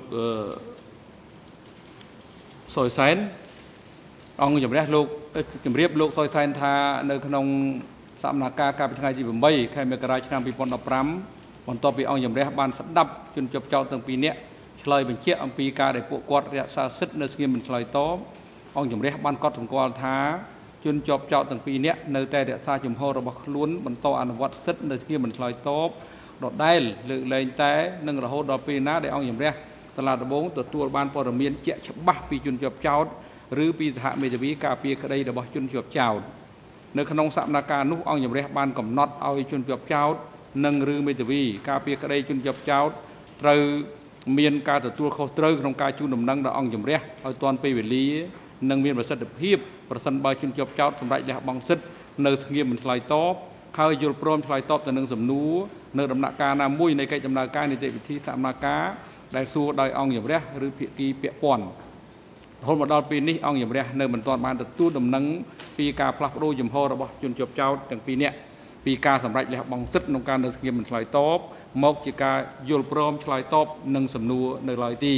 [SPEAKER 6] សយសែនអង្គជំរះលោកជម្រាបលោកសយសែនថានៅក្នុងសកម្មភាពកាលពីថ្ងៃទី8ខែមករាឆ្នាំ2015បន្ទាប់ពីអង្គជំរះបានស្ដាប់ជនជាប់ចោទទាំងពីរនាក់ឆ្លើយបញ្ជាក់អំពីការដែលពួកគាត់រក្សាសិទ្ធិនៅស្ងៀមមិនឆ្លើយតបអង្គជំរះបានកត់សម្គាល់ថាជនជាប់ចោទទាំងពីរនាក់នៅតែរក្សាជំហររបស់ខ្លួនបន្តអនុវត្តសិទ្ធិនៅស្ងៀមមិនឆ្លើយតបដដែលលើកលែងតែនឹងរហូតដល់ពេលណាដែលអង្គជំរះសាលាដំបងទទួលបានព័ត៌មានជាក់ច្បាស់ពីជនជាប់ចោទឬពីសហមេធាវីការពារក្តីរបស់ជនជាប់ចោទនៅក្នុងសកម្មភាពនោះអង្គជំរះបានកំណត់ឲ្យជនជាប់ចោទនិងឬមេធាវីការពារក្តីជនជាប់ចោទត្រូវមានការទទួលខុសត្រូវក្នុងការជូនដំណឹងដល់អង្គជំរះឲ្យទាន់ពេលវេលានិងមានប្រសិទ្ធភាពប្រសិនបើជនជាប់ចោទសម្រេចលះបង់សិទ្ធិនៅស្ងៀមមិនឆ្លើយតបហើយយល់ព្រមឆ្លើយតបទៅនឹងសំណួរនៅដំណាក់កាលណាមួយនៃកិច្ចដំណើរការនីតិវិធីសកម្មភាពដែលសួរដោយអង្គជំរះឬភាគីពាក់ព័ន្ធរហូតមកដល់ពេលនេះអង្គជំរះនៅមិនទាន់បានទទួលដំណឹងពីការផ្លាស់ប្ដូរជំហររបស់ជនជាប់ចោទទាំងពីរនាក់ពីការសម្រេចលះបង់សិទ្ធិក្នុងការនៅស្ងៀមមិនឆ្លើយតបមកជាការយល់ព្រមឆ្លើយតបនឹងសំណួរនៅឡើយទេ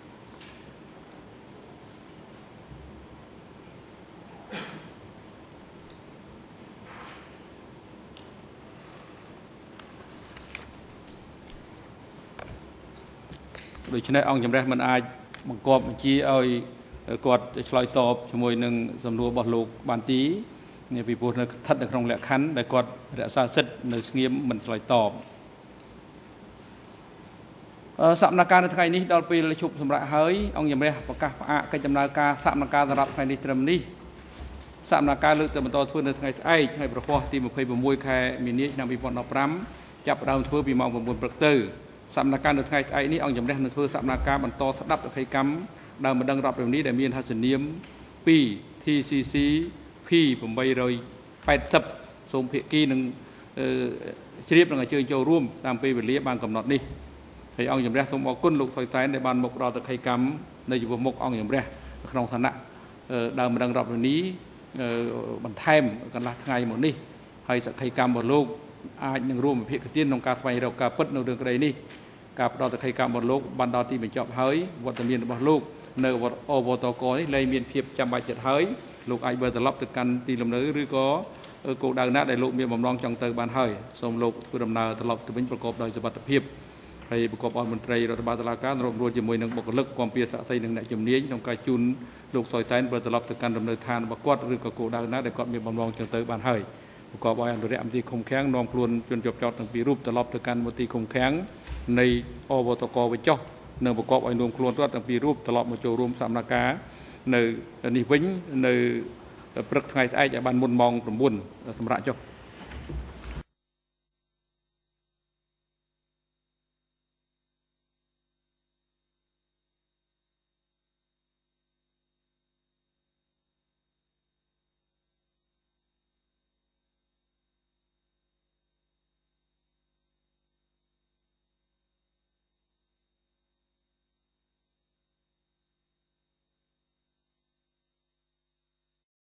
[SPEAKER 6] ដូច្នេះអង្គជំរះមិនអាចបង្គាប់បញ្ជាឲ្យគាត់ឆ្លើយតបជាមួយនឹងសំណួររបស់លោកបានទីពីព្រោះនៅស្ថិតនៅក្នុងលក្ខខណ្ឌដែលគាត់រក្សាសិទ្ធិនៅស្ងៀមមិនឆ្លើយតបសកម្មភាពនៅថ្ងៃនេះដល់ពេលជប់សម្រាប់ហើយអង្គជំរះប្រកាសផ្អាកកិច្ចដំណើរការសកម្មភាពសម្រាប់ថ្ងៃនេះត្រឹមនេះសកម្មភាពលើកទៅបន្តធ្វើនៅថ្ងៃស្អែកហើយប្រហោះទី26ខែមីនាឆ្នាំ2015
[SPEAKER 8] ចាប់ដើមធ្វើពីម៉ោង 9 ព្រឹកទៅសកម្មភាពនៅថ្ងៃស្អែកនេះអង្គជំរះនឹងធ្វើសកម្មភាពបន្តស្ដាប់អក្ខរកម្មដើមម្ដងរដ្ឋរំនេះដែលមានហត្ថនាម 2 TCC P 880 សូមភាគីនឹងជ្រាបនឹងអញ្ជើញចូលរួមតាមពេលវេលាបានកំណត់នេះហើយអង្គជំរះសូមអរគុណលោកសុយសែនដែលបានមកដល់អក្ខរកម្មនៅចំពោះមុខអង្គជំរះក្នុងឋានៈដើមម្ដងរដ្ឋរំនេះបន្ថែមកន្លះថ្ងៃមកនេះហើយសក្ខីកម្មរបស់លោកអាចនឹងរួមវិភាគទានក្នុងការស្វែងរកការពិតនៅរឿងក្តីនេះការផ្ដល់សក្ខីកម្មរបស់លោកបានដល់ទីបញ្ចប់ហើយវត្តមានរបស់លោកនៅអវតកនេះលែងមានភាពចាំបាច់ចិត្តហើយលោកអាចវិលត្រឡប់ទៅកាន់ទីលំនៅឬក៏គោលដៅណាដែលលោកមានបំណងចង់ទៅបានហើយសូមលោកធ្វើដំណើរត្រឡប់ទៅវិញប្រកបដោយសុវត្ថិភាពហើយប្រកបដោយមន្ត្រីរដ្ឋបាលតុលាការរួមរួមជាមួយនឹងបុគ្គលិកគាំពារស័ក្តិសិទ្ធិនិងអ្នកជំនាញក្នុងការជូនលោកសុយសែនវិលត្រឡប់ទៅកាន់ដំណើរឋានរបស់គាត់ឬក៏គោលដៅណាដែលគាត់មានបំណងចង់ទៅបានហើយប្រកបដោយអនុរិយមន្ត្រីឃុំឃាំងនាំខ្លួនជនជាប់ចោទទាំងពីររូបត្រឡប់ទៅកាន់មន្ទីរឃុំឃាំងនៃអវតកវិញចុះនិងប្រកបឲ្យនាំខ្លួនគាត់ទាំងពីររូបត្រឡប់មកចូលរួមសកម្មភាពនៅនេះវិញនៅព្រឹកថ្ងៃស្អែកឲ្យបានមុនម៉ោង 9 សម្រាប់ចុះ